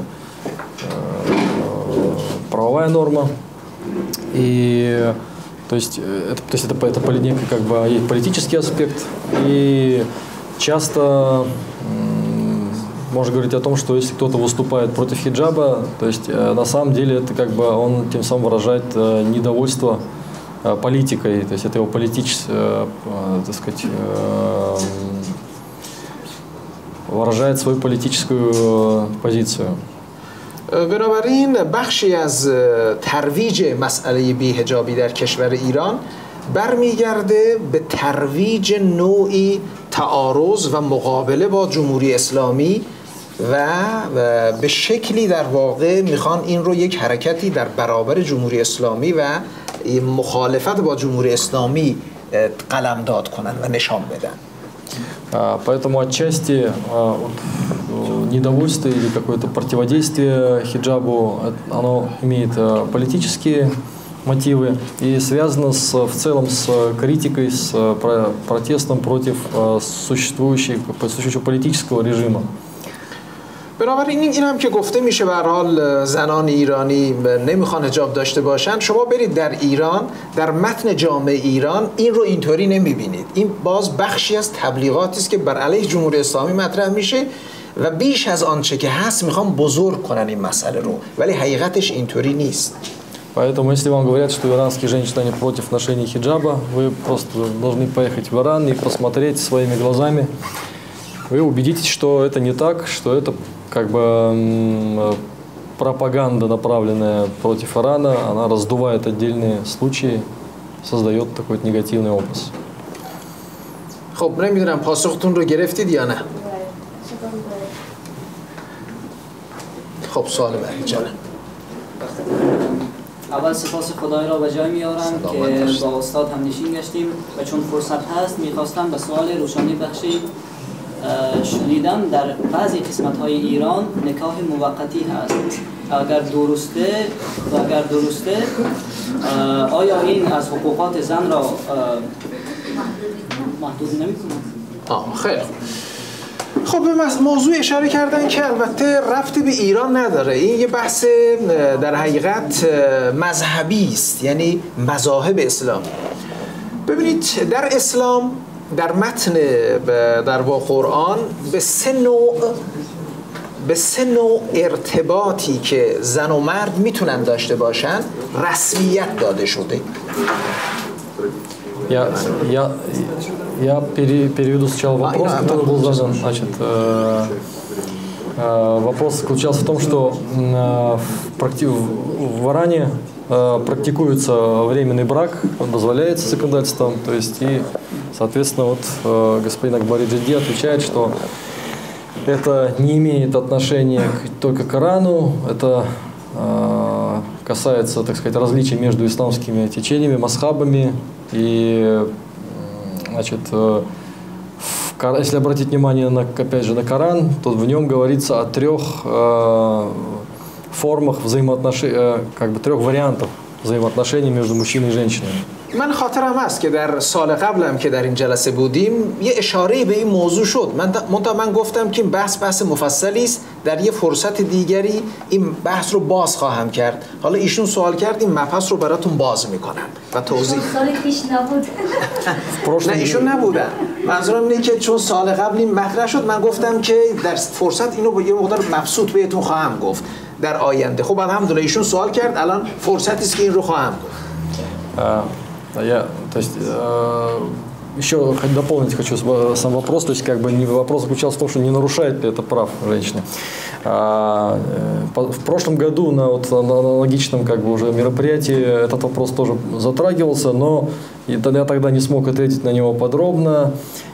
правовая норма. И то есть это, то есть это, это некий как бы есть политический аспект. И часто можно говорить о том, что если кто-то выступает против хиджаба, то есть на самом деле это как бы он тем самым выражает недовольство политикой, то есть это его политическое, так сказать, выражает свою политическую позицию. بنابراین بخشی از ترویج مسئله بی‌حجابی در کشور ایران برمیگرده به ترویج نوعی تعارض و مقابله با جمهوری اسلامی و به شکلی در واقع میخوان این رو یک حرکتی در برابر جمهوری اسلامی و مخالفت با جمهوری اسلامی قلمداد کنن و نشان بدن. Поэтому отчасти недовольство или какое-то противодействие хиджабу, оно имеет политические мотивы и связано с, в целом с критикой, с протестом против существующего, существующего политического режима. بنابراین این هم که گفته میشه به هر حال زنان ایرانی نمیخوان حجاب داشته باشن، شما برید در ایران در متن جامعه ایران این رو اینطوری نمیبینید. این باز بخشی از تبلیغاتی است که بر علیه جمهوری اسلامی مطرح میشه و بیش از آنچه که هست میخوان بزرگ کنن این مسئله رو، ولی حقیقتش اینطوری نیست. Поэтому, если вам говорят, что иранские женщины не против ношения хиджаба, вы просто должны поехать в Иран и посмотреть своими глазами. Вы убедитесь, что это не так, что это как бы пропаганда, направленная против Ирана, она раздувает отдельные случаи, создает такой негативный образ. خب نمیدونم پاسختون رو گرفتید یا نه؟ خب سوال بعدی جانم. اول سپاس خدای را به جای میارم که با استاد هم نشین گشتیم و چون فرصت هست میخواستم به سوال روشانی بخشید. شنیدم در بعضی قسمت های ایران نکاح موقتی هست. اگر درسته و اگر درسته آیا این از حقوقات زن را محدود نمی‌کنه؟ آه خیلی خب به موضوع اشاره کردن که البته ربطی به ایران نداره. این یه بحث در حقیقت مذهبی است، یعنی مذاهب اسلامی. ببینید در اسلام در متن در با قرآن به سه نوع به سه نوع ارتباطی که زن و مرد میتونن داشته باشن رسمیت داده شده. Я, я, я пере, переведу сначала вопрос, который был задан. Значит, э, э, вопрос заключался в том, что э, в, практи... в Иране э, практикуется временный брак, он дозволяется законодательством, то есть и, соответственно, вот э, господин Акбари Джиди отвечает, что это не имеет отношения к, только к Ирану, это э, касается, так сказать, различий между исламскими течениями, масхабами. И, значит, в, если обратить внимание, на, опять же, на Коран, то в нем говорится о трех э, формах взаимоотношений, э, как бы трех вариантах взаимоотношений между мужчиной и женщиной. من خاطرم هست که در سال قبلم که در این جلسه بودیم یه اشاره به این موضوع شد. من منتها من گفتم که این بحث بحث مفصلی است، در یه فرصت دیگری این بحث رو باز خواهم کرد. حالا ایشون سوال کرد، این مبحث رو براتون باز میکنم و توضیح. سال پیش نبود. نه ایشون نبودن. منظورم اینه که چون سال قبل این مطرح شد من گفتم که در فرصت اینو با یه مقدار مبسوط بهتون خواهم گفت در آینده. خب الحمدلله ایشون سوال کرد، الان فرصتی است که این رو خواهم گفت. Я, то есть, э, еще дополнить хочу сам вопрос, то есть как бы не, вопрос заключался в том, что не нарушает ли это прав женщины. А, по, в прошлом году на, вот, на аналогичном как бы уже мероприятии этот вопрос тоже затрагивался, но я тогда не смог ответить на него подробно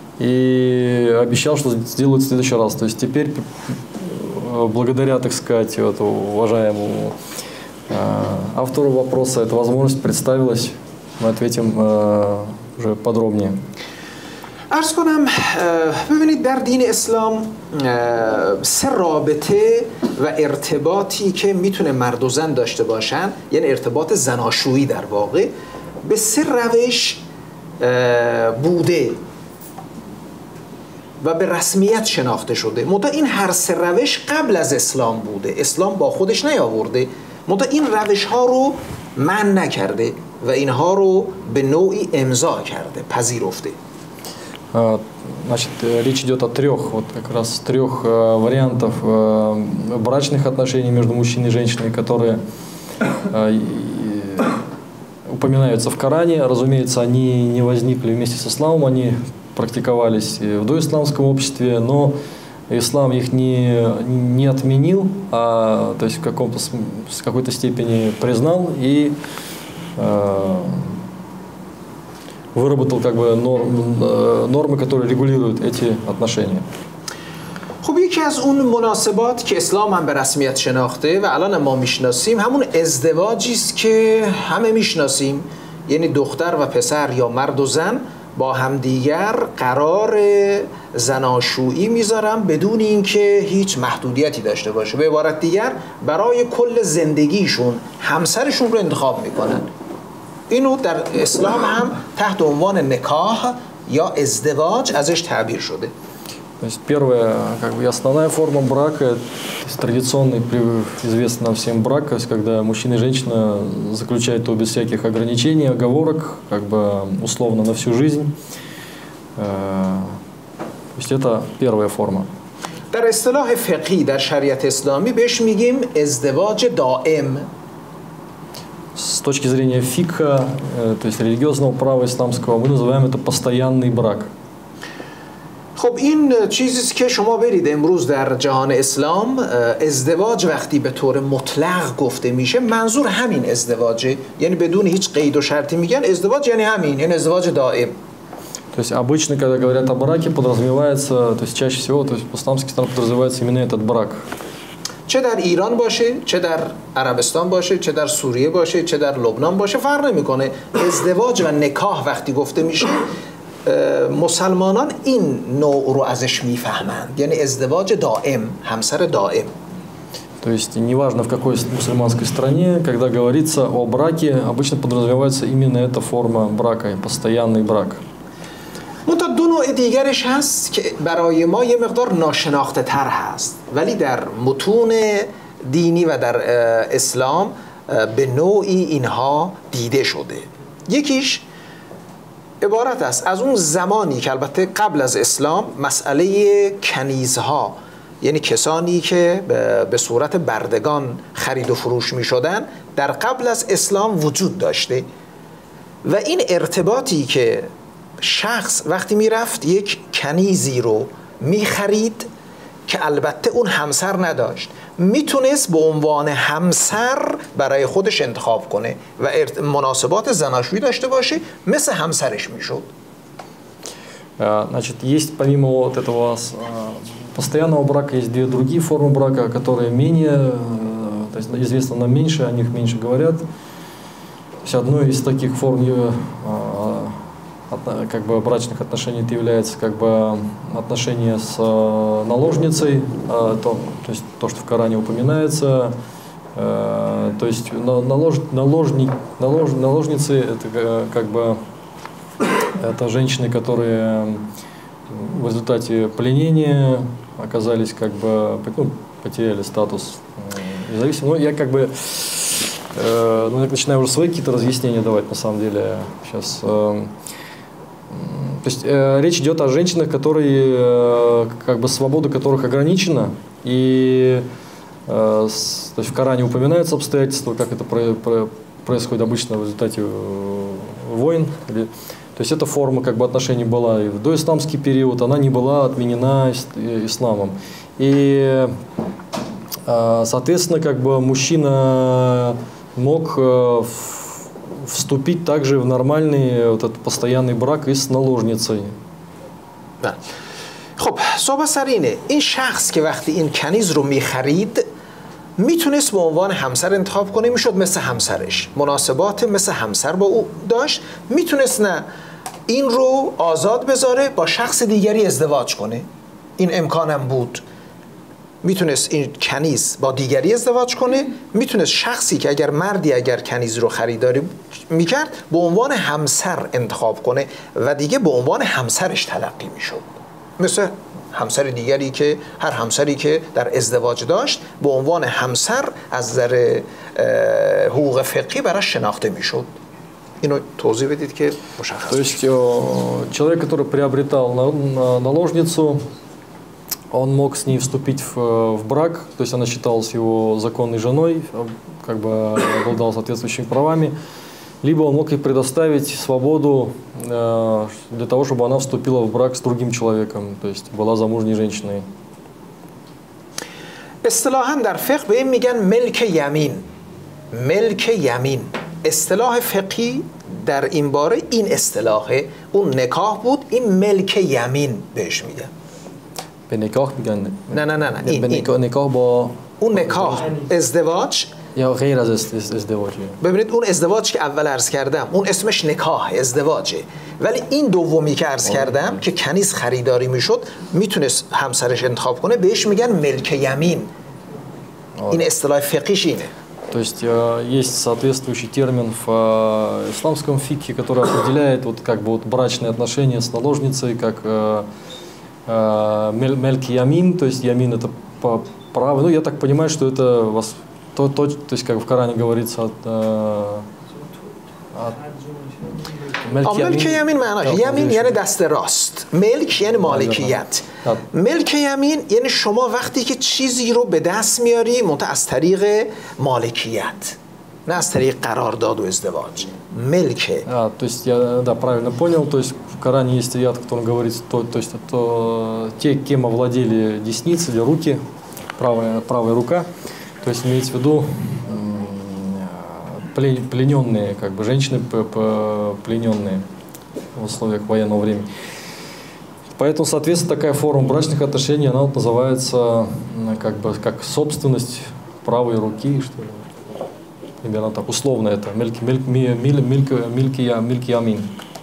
и обещал, что сделаю в следующий раз. То есть теперь благодаря, так сказать, вот, уважаемому э, автору вопроса эта возможность представилась. Мы ответим э, уже подробнее. عرض کنم ببینید در دین اسلام سه رابطه و ارتباطی که میتونه مرد و زن داشته باشن، یعنی ارتباط زناشویی در واقع، به سه روش بوده و به رسمیت شناخته شده. منتها این هر سه روش قبل از اسلام بوده، اسلام با خودش نیاورده، منتها این روش ها رو منع نکرده و اینها رو به نوعی امضا کرده، پذیرفته. Значит, речь идет о трех, вот как раз трех вариантов брачных отношений между мужчиной и женщиной, которые упоминаются в Коране. Разумеется, они не возникли вместе с исламом, они практиковались в доисламском обществе, но ислам их не, не отменил, а то есть в каком-то, с какой-то степени признал и э, выработал как бы норм, нормы, которые регулируют эти отношения. خب یکی از اون مناسبات که اسلام هم به رسمیت شناخته و الان ما میشناسیم همون ازدواجی است که همه میشناسیم، یعنی دختر و پسر یا مرد و زن با همدیگر قرار زناشویی میذارن بدون اینکه هیچ محدودیتی داشته باشه. به عبارت دیگر برای کل زندگیشون همسرشون رو انتخاب میکنن. اینو در اسلام هم تحت عنوان نکاح یا ازدواج ازش تعبیر شده. То есть первая, как бы, основная форма брака, традиционный, известный нам всем брак, то есть когда мужчина и женщина заключают его без всяких ограничений, оговорок, как бы условно на всю жизнь. То есть это первая форма. در اصطلاح فقهی در شریعت اسلامی بهش میگیم ازدواج دائم. С точки зрения фикха, то есть религиозного права исламского, мы называем это постоянный брак. خب این چیزیست که شما برید امروز در جهان اسلام ازدواج وقتی به طور مطلق گفته میشه منظور همین ازدواجه، یعنی بدون هیچ قید و شرطی میگن ازدواج یعنی همین، یعنی ازدواج دائم. То есть обычно, когда говорят о браке, подразумевается, то есть чаще всего, то есть в исламских странах подразумевается именно этот брак. چه در ایران باشه، چه در عربستان باشه، چه در سوریه باشه، چه در لبنان باشه، فرق نمیکنه. ازدواج و نکاح وقتی گفته میشه مسلمانان این نوع رو ازش میفهمند، یعنی ازدواج دائم، همسر دائم. То есть неважно в какой мусульманской стране, когда говорится о браке, обычно подразумевается именно эта форма брака, постоянный брак. منتها دو نوع دیگرش هست که برای ما یه مقدار ناشناخته تر هست، ولی در متون دینی و در اسلام به نوعی اینها دیده شده. یکیش عبارت است از اون زمانی که البته قبل از اسلام مسئله کنیزها، یعنی کسانی که به صورت بردگان خرید و فروش می شدن، در قبل از اسلام وجود داشته و این ارتباطی که شخص وقتی می رفت یک کنیزی رو می خرید که البته اون همسر نداشت، میتونست به عنوان همسر برای خودش انتخاب کنه و مناسبات زناشویی داشته باشه، مثل همسرش میشد. Значит, есть помимо вот этого постоянного брака, есть две другие формы брака, которые менее, то есть известно нам меньше, о них меньше говорят. То есть одной из таких форм как бы брачных отношений это является как бы отношения с наложницей, то, то есть то, что в Коране упоминается, то есть налож, наложник, налож, наложницы это как бы это женщины, которые в результате пленения оказались как бы, ну, потеряли статус независимого. Ну, я как бы ну, я начинаю уже свои какие-то разъяснения давать на самом деле сейчас. То есть э, речь идет о женщинах, которые, э, как бы свобода которых ограничена, и э, с, то есть в Коране упоминаются обстоятельства, как это про, про, происходит обычно в результате э, войн. Или, то есть эта форма как бы отношений была и в доисламский период, она не была отменена ис, исламом. И э, соответственно как бы мужчина мог э, вступить также в нормальный вот этот постоянный брак и с наложницей. بله. خب صحبت سر اینه، این شخص که وقتی این کنیز رو میخرید میتونست به عنوان همسر انتخاب کنه، میشد مثل همسرش، مناسبات مثل همسر با او داشت، میتونست نه این رو آزاد بذاره با شخص دیگری ازدواج کنه، این امکانم بود. میتونست این کنیز با دیگری ازدواج کنه، میتونست شخصی که اگر مردی اگر کنیز رو خریداری میکرد به عنوان همسر انتخاب کنه و دیگه به عنوان همسرش تلقی میشد، مثل همسر دیگری که هر همسری که در ازدواج داشت به عنوان همسر از نظر حقوق فقهی براش شناخته میشد. اینو توضیح بدید که مشخص. То есть человек, который приобретал наложницу, он мог с ней вступить в, в брак, то есть она считалась его законной женой, как бы обладала соответствующими правами, либо он мог ей предоставить свободу э, для того, чтобы она вступила в брак с другим человеком, то есть была замужней женщиной. اصطلاحاً در فقه به این میگن ملک یمین. ملک یمین اصطلاح فقهی در این باره این اصطلاحه. اون نکاح بود، این ملک یمین بهش میگن. به نکاح میگن؟ نه نه نه نه این, به نکاح, نکاح با اون نکاح ازدواج یا غیر از ازدواج. ببینید اون ازدواج که اول عرض کردم اون اسمش نکاح ازدواجه، ولی این دومی که عرض کردم که کنیز خریداری میشد میتونست همسرش انتخاب کنه، بهش میگن ملک یمین. این اصطلاح فقهیش اینه. То есть есть соответствующий термин в исламском фикхе, который определяет вот как бы вот брачные отношения с наложницей, как э, э, мельк ямин, то есть ямин это право. Ну я так понимаю, что это вас то, то, то есть как в Коране говорится от, э, от ملک یمین معناش یمین یعنی دست راست، ملک یعنی مالکیت. ملک یمین یعنی شما وقتی که چیزی رو به دست میاری منتها از طریق مالکیت، не از طریق قرارداد و ازدواج. ملک. А, то есть я да правильно понял, то есть в Коране есть аят, в котором говорится, то, то есть то те, кем овладели десницы или руки, правая правая рука, то есть имеется в виду плененные, как бы женщины плененные в условиях военного времени. Поэтому, соответственно, такая форма брачных отношений, она вот называется как бы как собственность правой руки, что ли. Примерно так, условно это. Мельки, мельки, мельки, мельки, мельки ямин.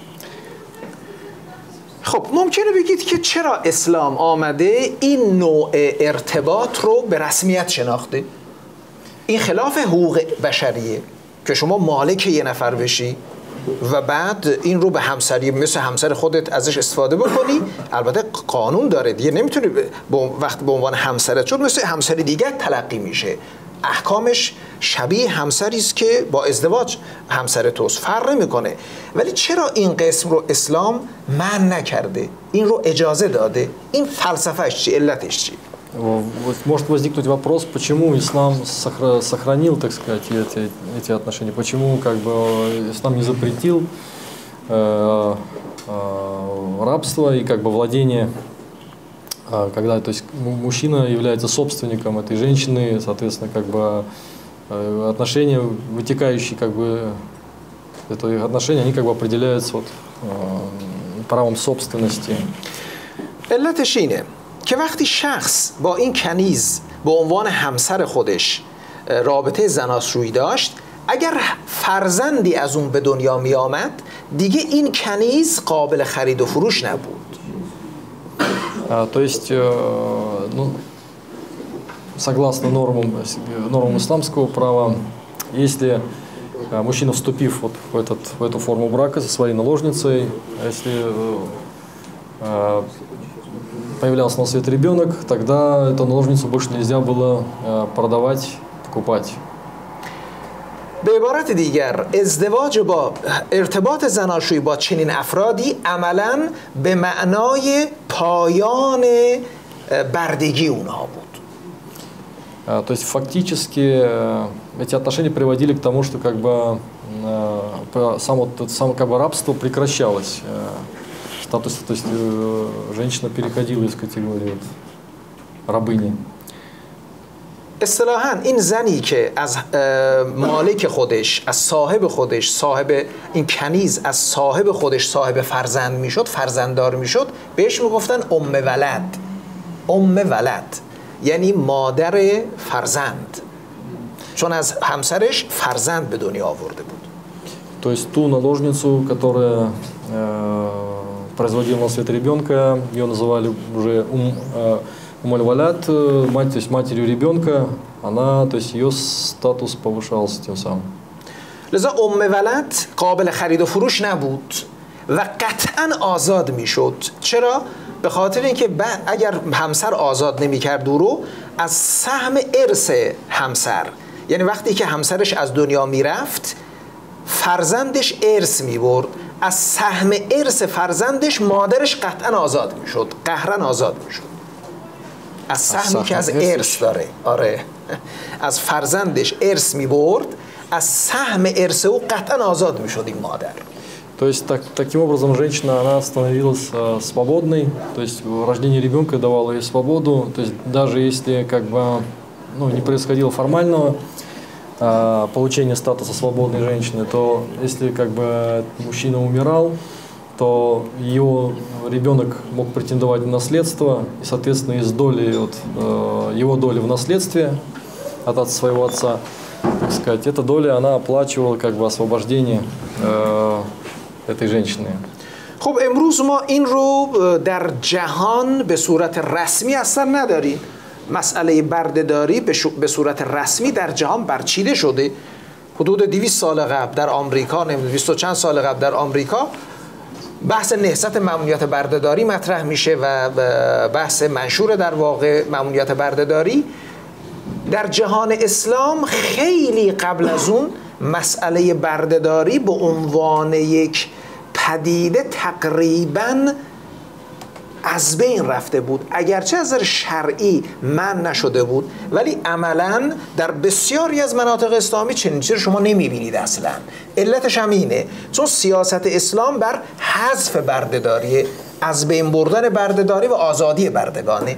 خب ممکنه بگید که چرا اسلام آمده این نوع ارتباط رو به رسمیت شناخته؟ این خلاف حقوق بشریه که شما مالک یه نفر بشی و بعد این رو به همسری مثل همسر خودت ازش استفاده بکنی. البته قانون داره دیگه، نمیتونی وقت به عنوان همسرت چون مثل همسر دیگه تلقی میشه. احکامش شبیه همسری است که با ازدواج همسر توست، فرق میکنه. ولی چرا این قسم رو اسلام منع نکرده؟ این رو اجازه داده؟ این فلسفهش چی؟ علتش چی؟ Может возникнуть вопрос, почему ислам сохранил, так сказать, эти, эти отношения, почему как бы ислам не запретил э, э, рабство и как бы владение, э, когда то есть мужчина является собственником этой женщины, соответственно, как бы э, отношения, вытекающие как бы это отношения, они как бы определяются вот, э, правом собственности. علتش اینه که وقتی شخص با این کنیز به عنوان همسر خودش رابطه زناشویی داشت، اگر فرزندی از اون به دنیا می آمد دیگه این کنیز قابل خرید و فروش نبود. То есть, ну, согласно нормам, нормам исламского права, если мужчина, вступив вот в, этот, в эту форму брака со своей наложницей, если появлялся на свет ребенок, тогда эту наложницу больше нельзя было продавать, покупать. به عبارت دیگر ازدواج با ارتباط زناشویی با چنین افرادی عملاً به معنای پایان بردگی اونها بود. То есть фактически эти отношения приводили к тому, что как бы само, само как бы рабство прекращалось. Статус, то есть женщина переходила из категории вот, рабыни. اصطلاحاً این زنی که از مالک خودش، از صاحب خودش، صاحب این کنیز از صاحب خودش صاحب فرزند میشد، فرزنددار میشد، بهش میگفتن ام ولد. ام ولد یعنی مادر فرزند، چون از همسرش فرزند به دنیا آورده بود. То есть ту наложницу, которая э, производила на свет ребенка, ее называли уже ум, э, умаль-валят, мать, то есть матерью ребенка, она, то есть ее статус повышался тем самым. لذا ام ولد قابل خرید و فروش نبود و قطعاً آزاد میشد. چرا؟ به خاطر اینکه اگر همسر آزاد نمیکرد او رو از سهم ارث همسر، یعنی وقتی که همسرش از دنیا میرفت فرزندش ارث میبرد، از سهم ارث فرزندش مادرش قطعاً آزاد میشد، قهراً آزاد میشد. از سهمی که از ارث داره، آره، از فرزندش ارث میبرد، از سهم ارث او قطعاً آزاد میشد این مادر. То есть так, таким образом женщина она становилась э, свободной, то есть рождение ребенка давало ей свободу, то есть даже если как бы ну, не происходило формального э, получения статуса свободной женщины, то если как бы мужчина умирал, то его ребенок мог претендовать на наследство, и, соответственно, из доли, вот, э, его доли в наследстве от, от своего отца, так сказать, эта доля, она оплачивала как бы освобождение э, этой женщины. خب امروز ما این رو در جهان به صورت رسمی اثر نداریم. مسئله بردهداری به صورت رسمی در جهان برچیده شده. حدود دویست سال قبل در آمریکا، نمیدونم بیست و چند سال قبل در آمریکا بحث نهضت ممنوعیت بردهداری مطرح میشه و بحث منشور در واقع ممنوعیت بردهداری. در جهان اسلام خیلی قبل از اون مسئله بردهداری به عنوان یک پدیده تقریباً از بین رفته بود، اگرچه از نظر شرعی منع نشده بود، ولی عملاً در بسیاری از مناطق اسلامی چنین چیزی شما نمیبینید اصلاً. علتش هم اینه چون سیاست اسلام بر حذف بردهداری، از بین بردن بردهداری و آزادی بردگانه.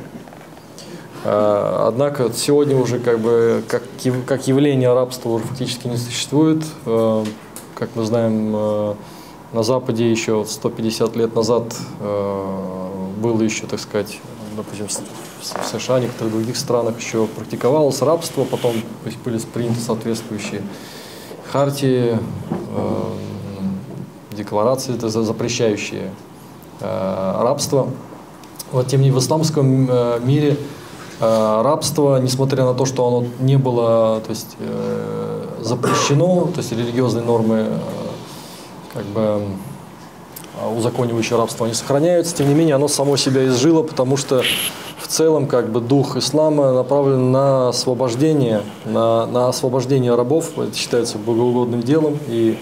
Однако сегодня уже как бы как, как явление рабства уже фактически не существует. Как мы знаем, на Западе еще сто пятьдесят лет назад было еще, так сказать, допустим, в США, в некоторых других странах еще практиковалось рабство, потом были приняты соответствующие хартии, декларации, это запрещающие рабство. Вот, тем не менее, в исламском мире рабство, несмотря на то, что оно не было, то есть, запрещено, то есть религиозные нормы как бы узаконивающие рабство, они сохраняются, тем не менее оно само себя изжило, потому что в целом как бы дух ислама направлен на освобождение, на, на освобождение рабов, это считается богоугодным делом, и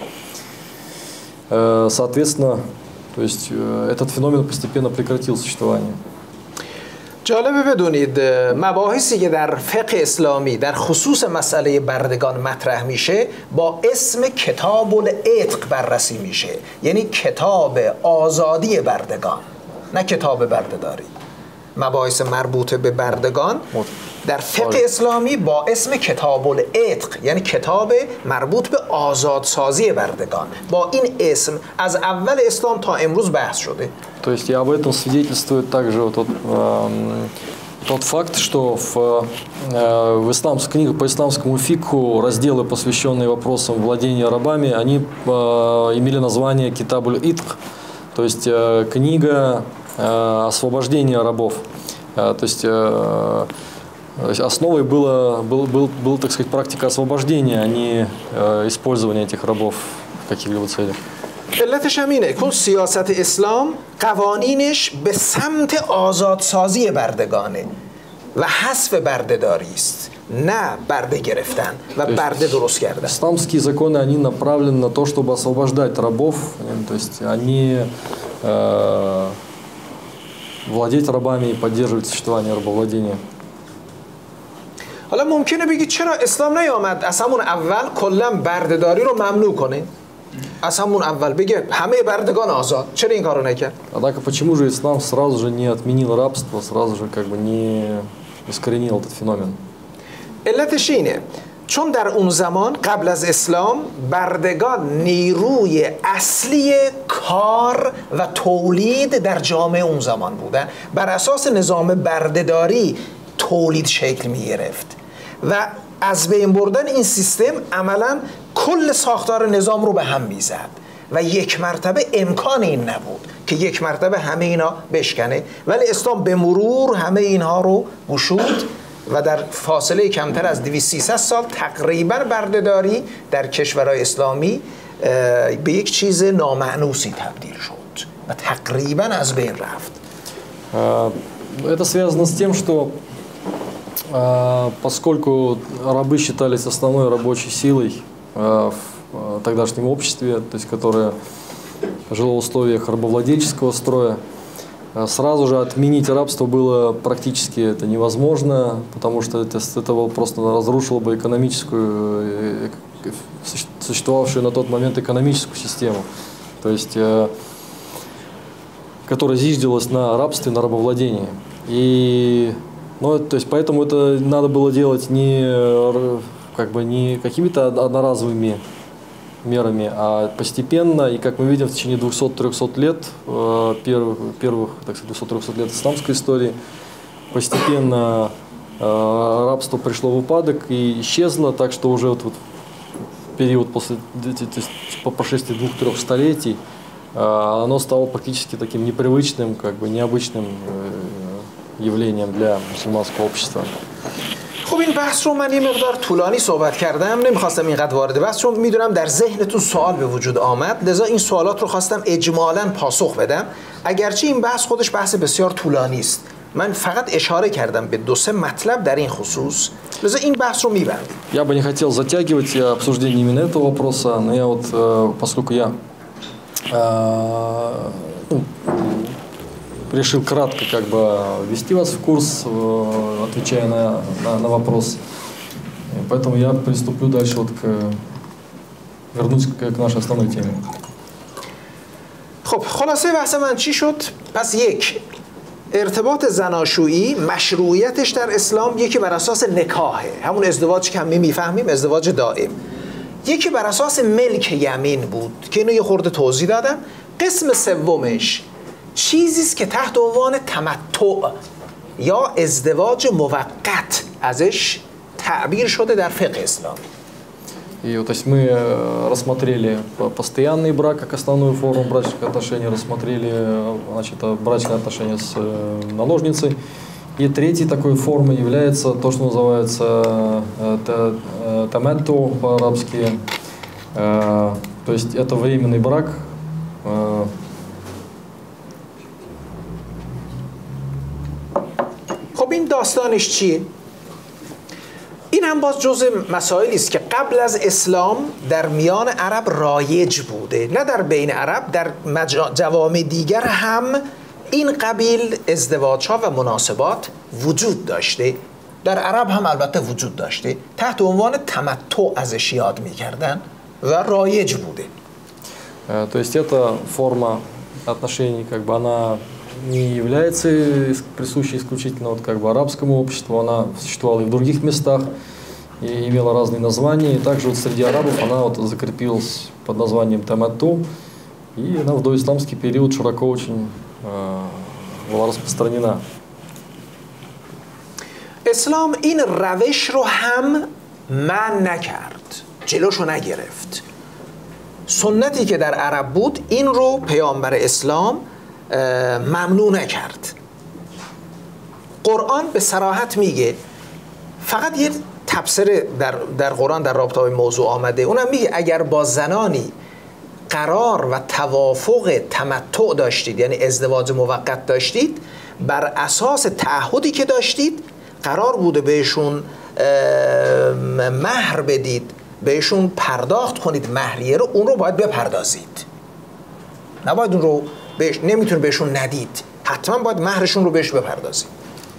э, соответственно, то есть э, этот феномен постепенно прекратил существование. جالبه بدونید مباحثی که در فقه اسلامی در خصوص مسئله بردگان مطرح میشه با اسم کتاب العتق بررسی میشه، یعنی کتاب آزادی بردگان، نه کتاب بردهداری. مباحث مربوط به بردگان در فقه اسلامی با اسم کتاب العتق، یعنی کتاب مربوط به آزادسازی بردگان، با این اسم از اول اسلام تا امروز بحث شده. То есть и об этом свидетельствует также вот тот, э, тот факт, что в, э, в исламских книгах по исламскому фикху разделы, посвященные вопросам владения рабами, они э, имели название Китабуль Итх, то есть э, книга э, освобождения рабов. Э, то есть э, основой было, был, был, был, так сказать, практика освобождения, а не э, использования этих рабов в каких-либо целях. علتش هم اینه که سیاست اسلام قوانینش به سمت آزادسازی بردگانه و حذف بردهداری است، نه برده گرفتن و برده درست کردن. Исламские законы, они направлены на то, чтобы освобождать рабов, то есть они э, владеть рабами и поддерживать существование рабовладения. حالا ممکنه بگید چرا اسلام نیامد از همون اول کلا بردهداری رو ممنوع کنه؟ از همون اول بگه همه بردگان آزاد، چرا این کارو نکرد؟ Однако почему же ислам сразу же не отменил рабство, сразу же как бы не искоренил этот феномен? علتش اینه چون در اون زمان قبل از اسلام بردگان نیروی اصلی کار و تولید در جامعه اون زمان بودن، بر اساس نظام بردهداری تولید شکل می گرفت و از بین بردن این سیستم عملاً کل ساختار نظام رو به هم میزد و یک مرتبه امکان این نبود که یک مرتبه همه اینا بشکنه، ولی اسلام به مرور همه اینها رو گشود و در فاصله کمتر از دویست سیصد سال تقریبا بردهداری در کشورهای اسلامی به یک چیز نامأنوسی تبدیل شد و تقریبا از بین رفت. Это связано с тем, что поскольку рабы считались основной рабочей силой в тогдашнем обществе, то есть которое жило в условиях рабовладельческого строя, сразу же отменить рабство было практически это невозможно, потому что это, это просто разрушило бы экономическую, существовавшую на тот момент экономическую систему, то есть которая зиждилась на рабстве, на рабовладении. И Но, то есть, поэтому это надо было делать не, как бы, не какими-то одноразовыми мерами, а постепенно. И, как мы видим, в течение двухсот-трехсот лет, первых, первых так сказать, двухсот-трехсот лет исламской истории, постепенно рабство пришло в упадок и исчезло, так что уже вот, вот в период после, то есть, по прошествии двух-трех столетий оно стало практически таким непривычным, как бы необычным явлением для мусульманского общества. خب این بحث رو من یه مقدار طولانی صحبت کردم، نمیخواستم اینقدر وارد بحث، چون میدونم در ذهنتون سوال به وجود آمد، لذا این سوالات رو خواستم اجمالاً پاسخ بدم، اگرچه این بحث خودش بحث بسیار طولانی است. من فقط اشاره کردم به دو سه مطلب در این خصوص، لذا این بحث رو میبندم. Я бы не хотел затягивать обсуждение именно этого вопроса, но я вот, поскольку я ну, решил кратко как бы ввести вас в курс, отвечая на, на, на вопрос. Поэтому я приступлю дальше вот к вернусь к, к нашей основной теме. خب خلاصه بحث من چی شد؟ پس یک، ارتباط زناشویی مشروعیتش در اسلام یکی بر اساس نکاحه، همون ازدواجی که همه میفهمیم، ازدواج دائم. یکی بر اساس ملک یمین بود که اینو یه خورده توضیح دادم. قسم سومش چیزی است که تحت عنوان تمتع یا ازدواج موقت ازش تعبیر شده در فقه اسلامی. И вот, то есть мы рассмотрели постоянный брак как основную форму брачных отношений, рассмотрели, значит, брачные отношения с наложницей. И третьей такой формой является то, что называется таматту по-арабски. То есть это временный брак. خب این داستانش چیه؟ این هم باز جزء مسائلی است که قبل از اسلام در میان عرب رایج بوده، نه در بین عرب، در جوامع دیگر هم این قبیل ازدواج‌ها و مناسبات وجود داشته. در عرب هم البته وجود داشته، تحت عنوان تمتع ازش یاد می‌کردن و رایج بوده. То есть эта форма отношений, как бы она не является присущей исключительно вот как бы арабскому обществу, она существовала и в других местах, и имела разные названия, и также вот среди арабов она вот закрепилась под названием таматту, и она в доисламский период широко очень э, была распространена. اسلام این روش رو هم منع نکرد، جلوشو نگرفت. سنتی که در عرب بود این رو پیامبر اسلام ممنوع نکرد. قرآن به صراحت میگه، فقط یه تفسیر در, در قرآن در رابطه با موضوع آمده، اونم میگه اگر با زنانی قرار و توافق تمتع داشتید، یعنی ازدواج موقت داشتید، بر اساس تعهدی که داشتید قرار بوده بهشون مهر بدید، بهشون پرداخت کنید مهریه رو، اون رو باید بپردازید، نباید اون رو بهش نمیتونه بهشون ندید، حتما باید مهرشون رو بهش بپردازید.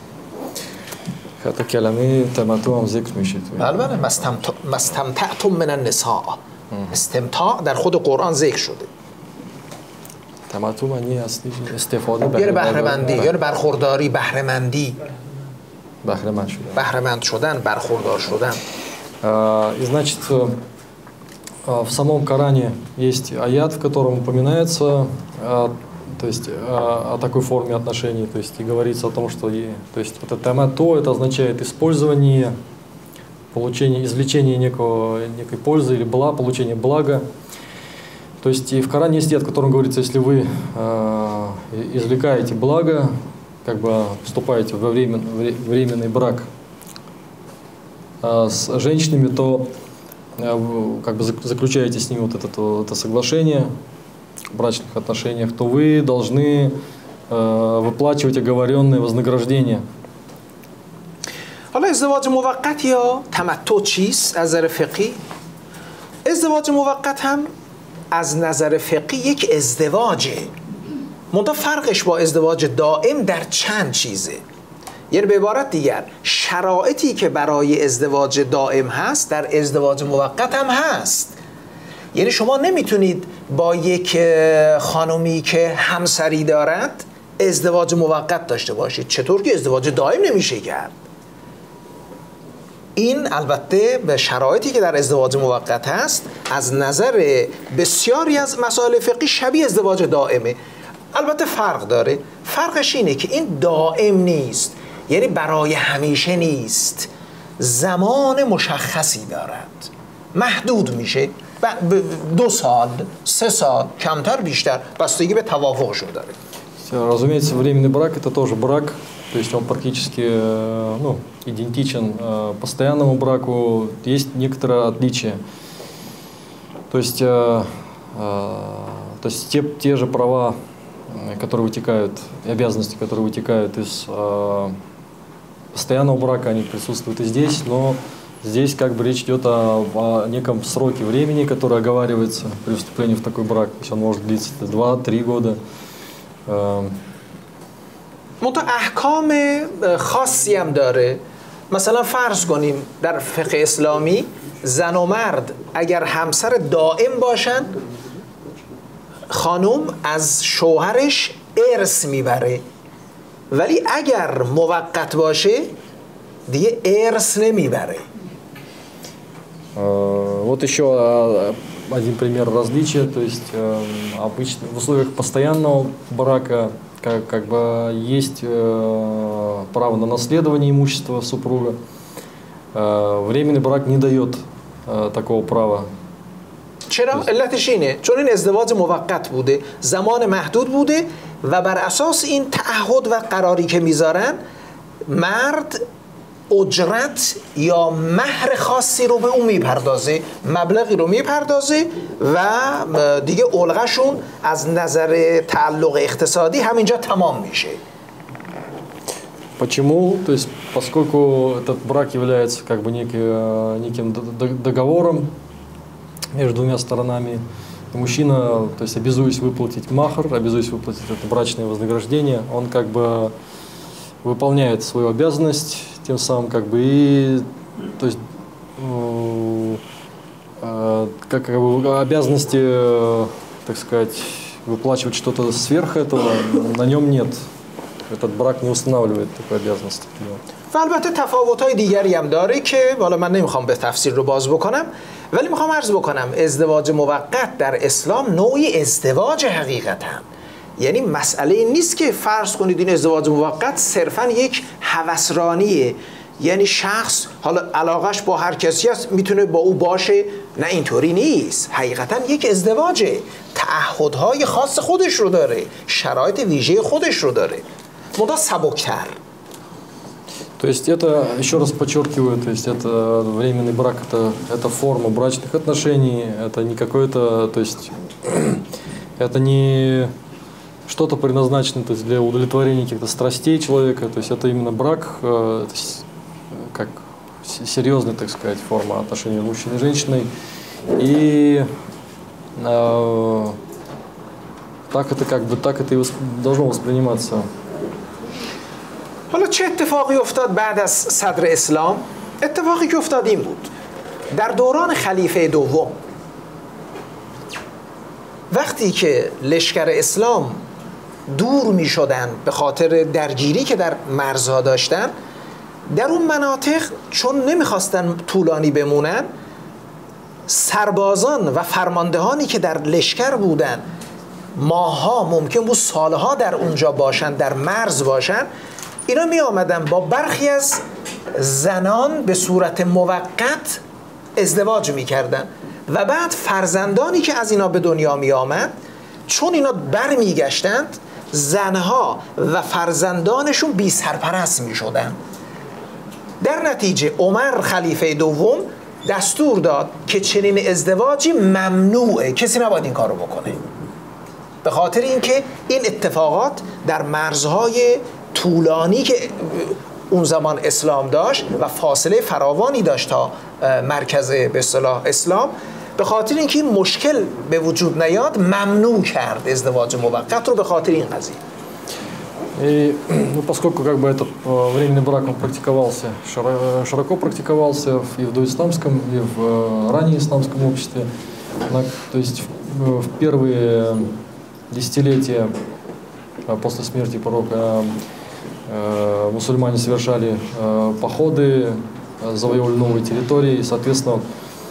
حتی کلمه تمتع هم ذکر میشه. بله مستمتعتم من النساء، استمتاع در خود قرآن ذکر شده. تمتع معنی اصلی استفاده، یعنی بهره مندی، یعنی برخورداری، بهره مندی، بهره مند شدن، بهره مند شدن، برخوردار شدن. И значит, в самом Коране есть аят, в котором упоминается то есть, о такой форме отношений, то есть и говорится о том, что и, то есть, это таматту, это означает использование, получение, извлечение некого, некой пользы или бла, получение блага. То есть и в Коране есть аят, в котором говорится, если вы э, извлекаете благо, как бы вступаете во времен, временный брак с женщинами, то как бы заключаете с ними вот это, вот это соглашение в брачных отношениях, то вы должны э, выплачивать оговоренное вознаграждение. حالا ازدواج موقت یا تمتع چیست از نظر فقهی؟ ازدواج موقت هم از نظر فقهی یک ازدواجه، منتها فرقش با ازدواج دائم در چند چیزه. یعنی به عبارت دیگر شرایطی که برای ازدواج دائم هست در ازدواج موقت هم هست. یعنی شما نمیتونید با یک خانومی که همسری دارد ازدواج موقت داشته باشید. چطور که ازدواج دائم نمیشه کرد. این البته به شرایطی که در ازدواج موقت هست از نظر بسیاری از مسائل فقهی شبیه ازدواج دائمه. البته فرق داره. فرقش اینه که این دائم نیست، یعنی برای همیشه نیست، زمان مشخصی دارد، محدود میشه، دو سال، سه سال، کمتر بیشتر، بستگی به توافقشون داره. Разумеется, временный брак это тоже брак, то есть он практически ну, идентичен постоянному браку, есть некоторое отличие. То есть, то есть те, те же права, которые вытекают, и обязанности, которые вытекают из постоянного брака, они присутствуют и здесь, но здесь как бы речь идет о, о неком сроке времени, который оговаривается при вступлении в такой брак. То есть он может длиться два-три года. منتها احکام خاصی هم داره. مثلا فرض کنیم در فقه اسلامی زن و مرد اگر همسر دائم باشن، خانم از شوهرش ارث میبره، ولی اگر موقت باشه دیگه ارث نمیبره. Вот еще один пример различия, то есть обычно в условиях постоянного брака как, как бы есть право на наследование имущества супруга. Временный брак не дает такого права. چرا؟ علتش اینه چون این ازدواج موقت بوده، زمان محدود بوده و بر اساس این تعهد و قراری که میذارن مرد اجرت یا مهر خاصی رو به اون میپردازه، مبلغی رو میپردازه و دیگه علقشون از نظر تعلق اقتصادی همینجا تمام میشه. Почему? То есть, поскольку этот брак является как бы некий, неким договором между двумя сторонами, и мужчина, то есть обязуясь выплатить махр, обязуясь выплатить это брачное вознаграждение, он как бы выполняет свою обязанность, тем самым как бы и, то есть, э, э, как, как бы обязанности, э, так сказать, выплачивать что-то сверх этого, на нем нет. Этот брак не устанавливает такой обязанности. و البته تفاوت‌های دیگری هم داره که حالا من نمیخوام به تفسیر رو باز بکنم، ولی میخوام عرض بکنم ازدواج موقت در اسلام نوعی ازدواج حقیقتاً، یعنی مسئله این نیست که فرض کنید این ازدواج موقت صرفاً یک هوسرانیه، یعنی شخص حالا علاقش با هر کسی هست میتونه با او باشه، نه اینطوری نیست. حقیقتاً یک ازدواجه، تعهدهای خاص خودش رو داره، شرایط ویژه خودش رو داره، مدا سبکتر. То есть это, еще раз подчеркиваю, то есть это временный брак, это, это форма брачных отношений, это не какое-то, то есть это не что-то предназначенное, то есть для удовлетворения каких-то страстей человека, то есть это именно брак, то есть, как серьезная, так сказать, форма отношений мужчины и женщины, и э, так это как бы так это и должно восприниматься. حالا چه اتفاقی افتاد بعد از صدر اسلام؟ اتفاقی که افتاد این بود: در دوران خلیفه دوم وقتی که لشکر اسلام دور می شدن به خاطر درگیری که در مرزها داشتن، در اون مناطق چون نمیخواستن طولانی بمونن، سربازان و فرماندهانی که در لشکر بودن ماها ممکن بود سالها در اونجا باشن، در مرز باشن، اینا می آمدن با برخی از زنان به صورت موقت ازدواج می کردن و بعد فرزندانی که از اینا به دنیا می آمد، چون اینا بر می گشتند، زنها و فرزندانشون بی سرپرست می شدن. در نتیجه عمر خلیفه دوم دستور داد که چنین ازدواجی ممنوعه، کسی نباید این کارو بکنه، به خاطر اینکه این اتفاقات در مرزهای طولانی که اون زمان اسلام داشت و فاصله فراوانی داشت تا مرکز به اصطلاح اسلام، به خاطر اینکه این مشکل به وجود نیاد ممنوع کرد ازدواج موقت رو به خاطر این قضیه. И, ну, поскольку как бы этот временный брак он практиковался, широко практиковался и в доисламском, и в раннем исламском обществе, то есть в первые десятилетия после смерти пророка мусульмане совершали походы, завоевывали новые территории, и, соответственно,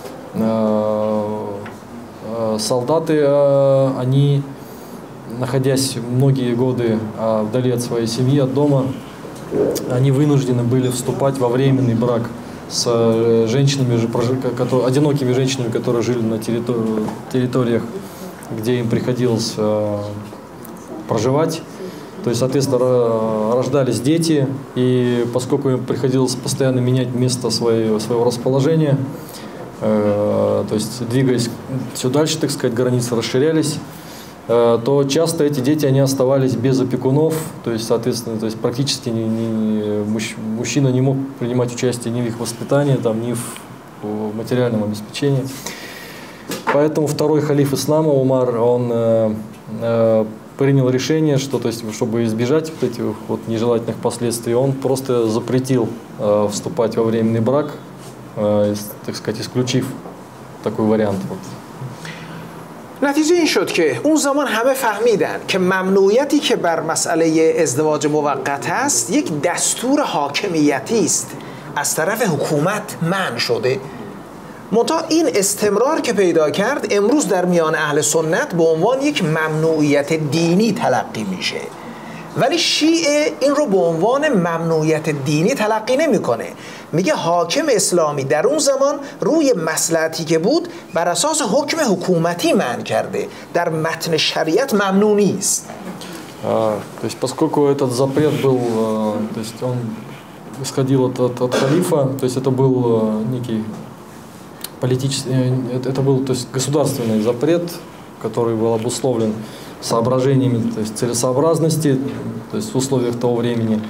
солдаты, они, находясь многие годы вдали от своей семьи, от дома, они вынуждены были вступать во временный брак с женщинами, одинокими женщинами, которые жили на территориях, где им приходилось проживать. То есть, соответственно, рождались дети, и поскольку им приходилось постоянно менять место своего, своего расположения, э, то есть, двигаясь все дальше, так сказать, границы расширялись, э, то часто эти дети, они оставались без опекунов, то есть, соответственно, то есть, практически не, не, мужч, мужчина не мог принимать участие ни в их воспитании, там, ни в, в материальном обеспечении. Поэтому второй халиф ислама, Умар, он э, э, принял решение, что, то есть, чтобы избежать вот этих вот нежелательных последствий, он просто запретил э, вступать во временный брак, э, так сказать, исключив такой вариант. Вот. نتیجه این شد که اون زمان همه فهمیدن که ممنوعیتی که بر مسئله ازدواج موقت است یک دستور حاکمیتی است، از طرف حکومت منع شده. منتها این استمرار که پیدا کرد امروز در میان اهل سنت به عنوان یک ممنوعیت دینی تلقی میشه، ولی شیعه این رو به عنوان ممنوعیت دینی تلقی نمیکنه. میگه حاکم اسلامی در اون زمان روی مصلحتی که بود بر اساس حکم حکومتی منع کرده، در متن شریعت ممنوع نیست. То есть, поскольку этот запрет был, то есть он исходил от, от, от халифа, то есть это был некий политический, это был, то есть, государственный запрет, который был обусловлен соображениями, то есть, целесообразности, то есть в условиях того времени.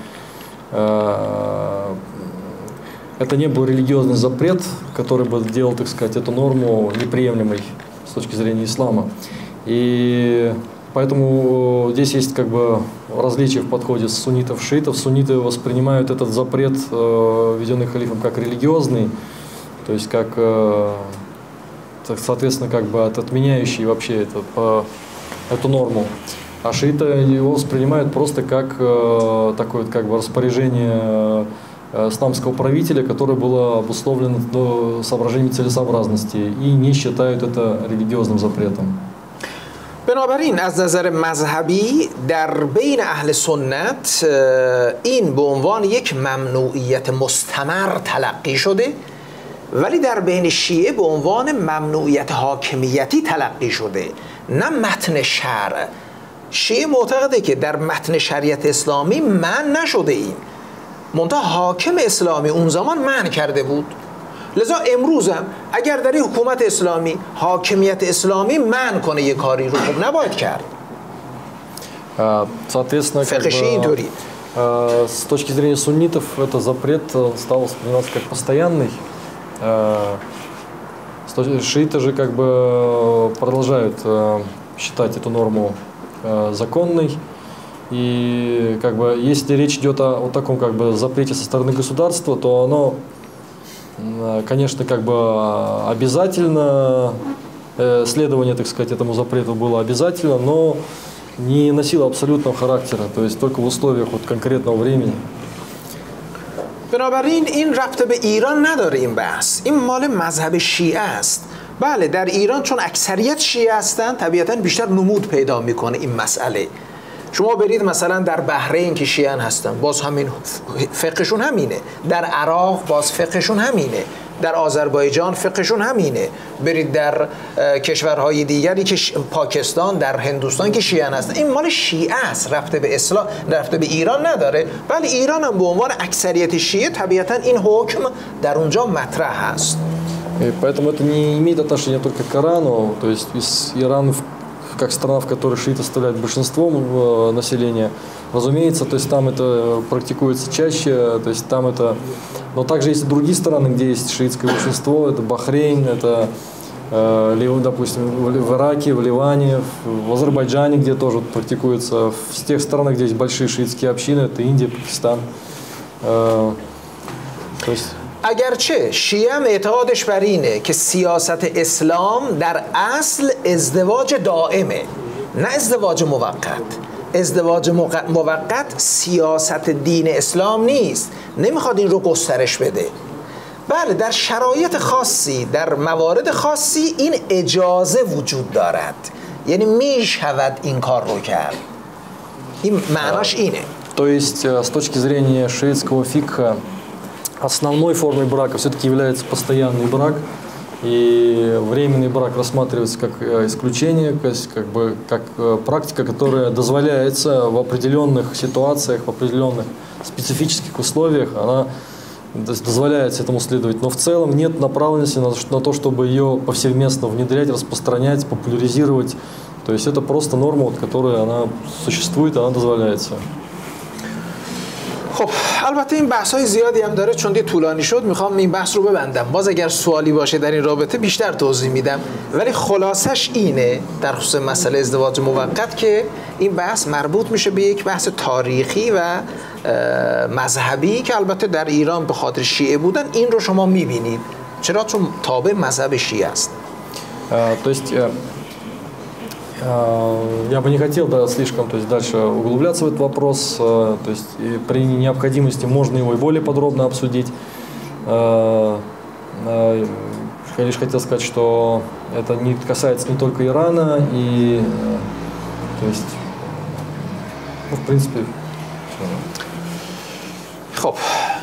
Это не был религиозный запрет, который бы делал, так сказать, эту норму неприемлемой с точки зрения ислама. И поэтому здесь есть как бы различие в подходе суннитов и шиитов. Сунниты воспринимают этот запрет, введенный халифом, как религиозный, то есть как, соответственно, как бы отменяющий вообще это, по, эту норму. А шииты его воспринимают просто как такое как бы распоряжение исламского правителя, которое было обусловлено соображениями целесообразности, и не считают это религиозным запретом. بنابراین از نظر مذهبی در بین اهل سنت این به عنوان یک ممنوعیت مستمر تلقی شده، ولی در بین شیعه به عنوان ممنوعیت حاکمیتی تلقی شده، نه متن شرع. شیعه معتقده که در متن شریعت اسلامی منع نشده این، منتها حاکم اسلامی اون زمان منع کرده بود. لذا امروز هم اگر در این حکومت اسلامی حاکمیت اسلامی منع کنه یک کاری رو، خب نباید کرد. Соответственно, как бы, с точки зрения суннитов, этот запрет стал восприниматься как постоянный. Шииты же как бы продолжают считать эту норму законной. И как бы, если речь идет о, о таком как бы запрете со стороны государства, то оно, конечно, как бы обязательно, следование, так сказать, этому запрету было обязательно, но не носило абсолютного характера, то есть только в условиях вот конкретного времени. بنابراین این ربط به ایران نداره این بحث، این مال مذهب شیعه است. بله، در ایران چون اکثریت شیعه هستن طبیعتاً بیشتر نمود پیدا میکنه این مسئله. شما برید مثلا در بحرین که شیعه هستن، باز همین فقهشون همینه. در عراق باز فقهشون همینه. در آذربایجان فقهشون همینه. برید در کشورهای دیگری که پاکستان، در هندوستان که شیعه هستن، این مال شیعه است، ربط به اسلام، ربط به ایران نداره. ولی ایران هم به عنوان اکثریت شیعه طبیعتاً این حکم در اونجا مطرح هست. И поэтому это не имеет отношения только к Ирану, то есть из Ирана как страна, в которой шииты составляют большинство населения, разумеется, то есть там это практикуется чаще, то есть там это, но также есть и другие страны, где есть шиитское большинство, это Бахрейн, это, э, допустим, в Ираке, в Ливане, в Азербайджане, где тоже практикуется, в тех странах, где есть большие шиитские общины, это Индия, Пакистан, э, то есть اگرچه شیعه هم اعتقادش بر اینه که سیاست اسلام در اصل ازدواج دائمه، نه ازدواج موقت. ازدواج موقت سیاست دین اسلام نیست، نمیخواد این رو گسترش بده. بله در شرایط خاصی، در موارد خاصی این اجازه وجود دارد، یعنی میشود این کار رو کرد. این معناش اینه. То есть, с точки зрения шиитского фикха, основной формой брака все-таки является постоянный брак, и временный брак рассматривается как исключение, то есть как бы как практика, которая дозволяется в определенных ситуациях, в определенных специфических условиях, она дозволяется этому следовать. Но в целом нет направленности на, на то, чтобы ее повсеместно внедрять, распространять, популяризировать. То есть это просто норма, вот, которая она существует, она дозволяется. خب البته این بحث های زیادی هم داره، چون دیگه طولانی شد میخوام این بحث رو ببندم. باز اگر سوالی باشه در این رابطه بیشتر توضیح میدم، ولی خلاصش اینه در خصوص مسئله ازدواج موقت که این بحث مربوط میشه به یک بحث تاریخی و مذهبی که البته در ایران به خاطر شیعه بودن این رو شما میبینید. چرا؟ چون تابع مذهب شیعه است. То есть я бы не хотел да, слишком то есть, дальше углубляться в этот вопрос. То есть, при необходимости можно его и более подробно обсудить. Я лишь хотел сказать, что это не касается не только Ирана, и то есть, ну, в принципе, خب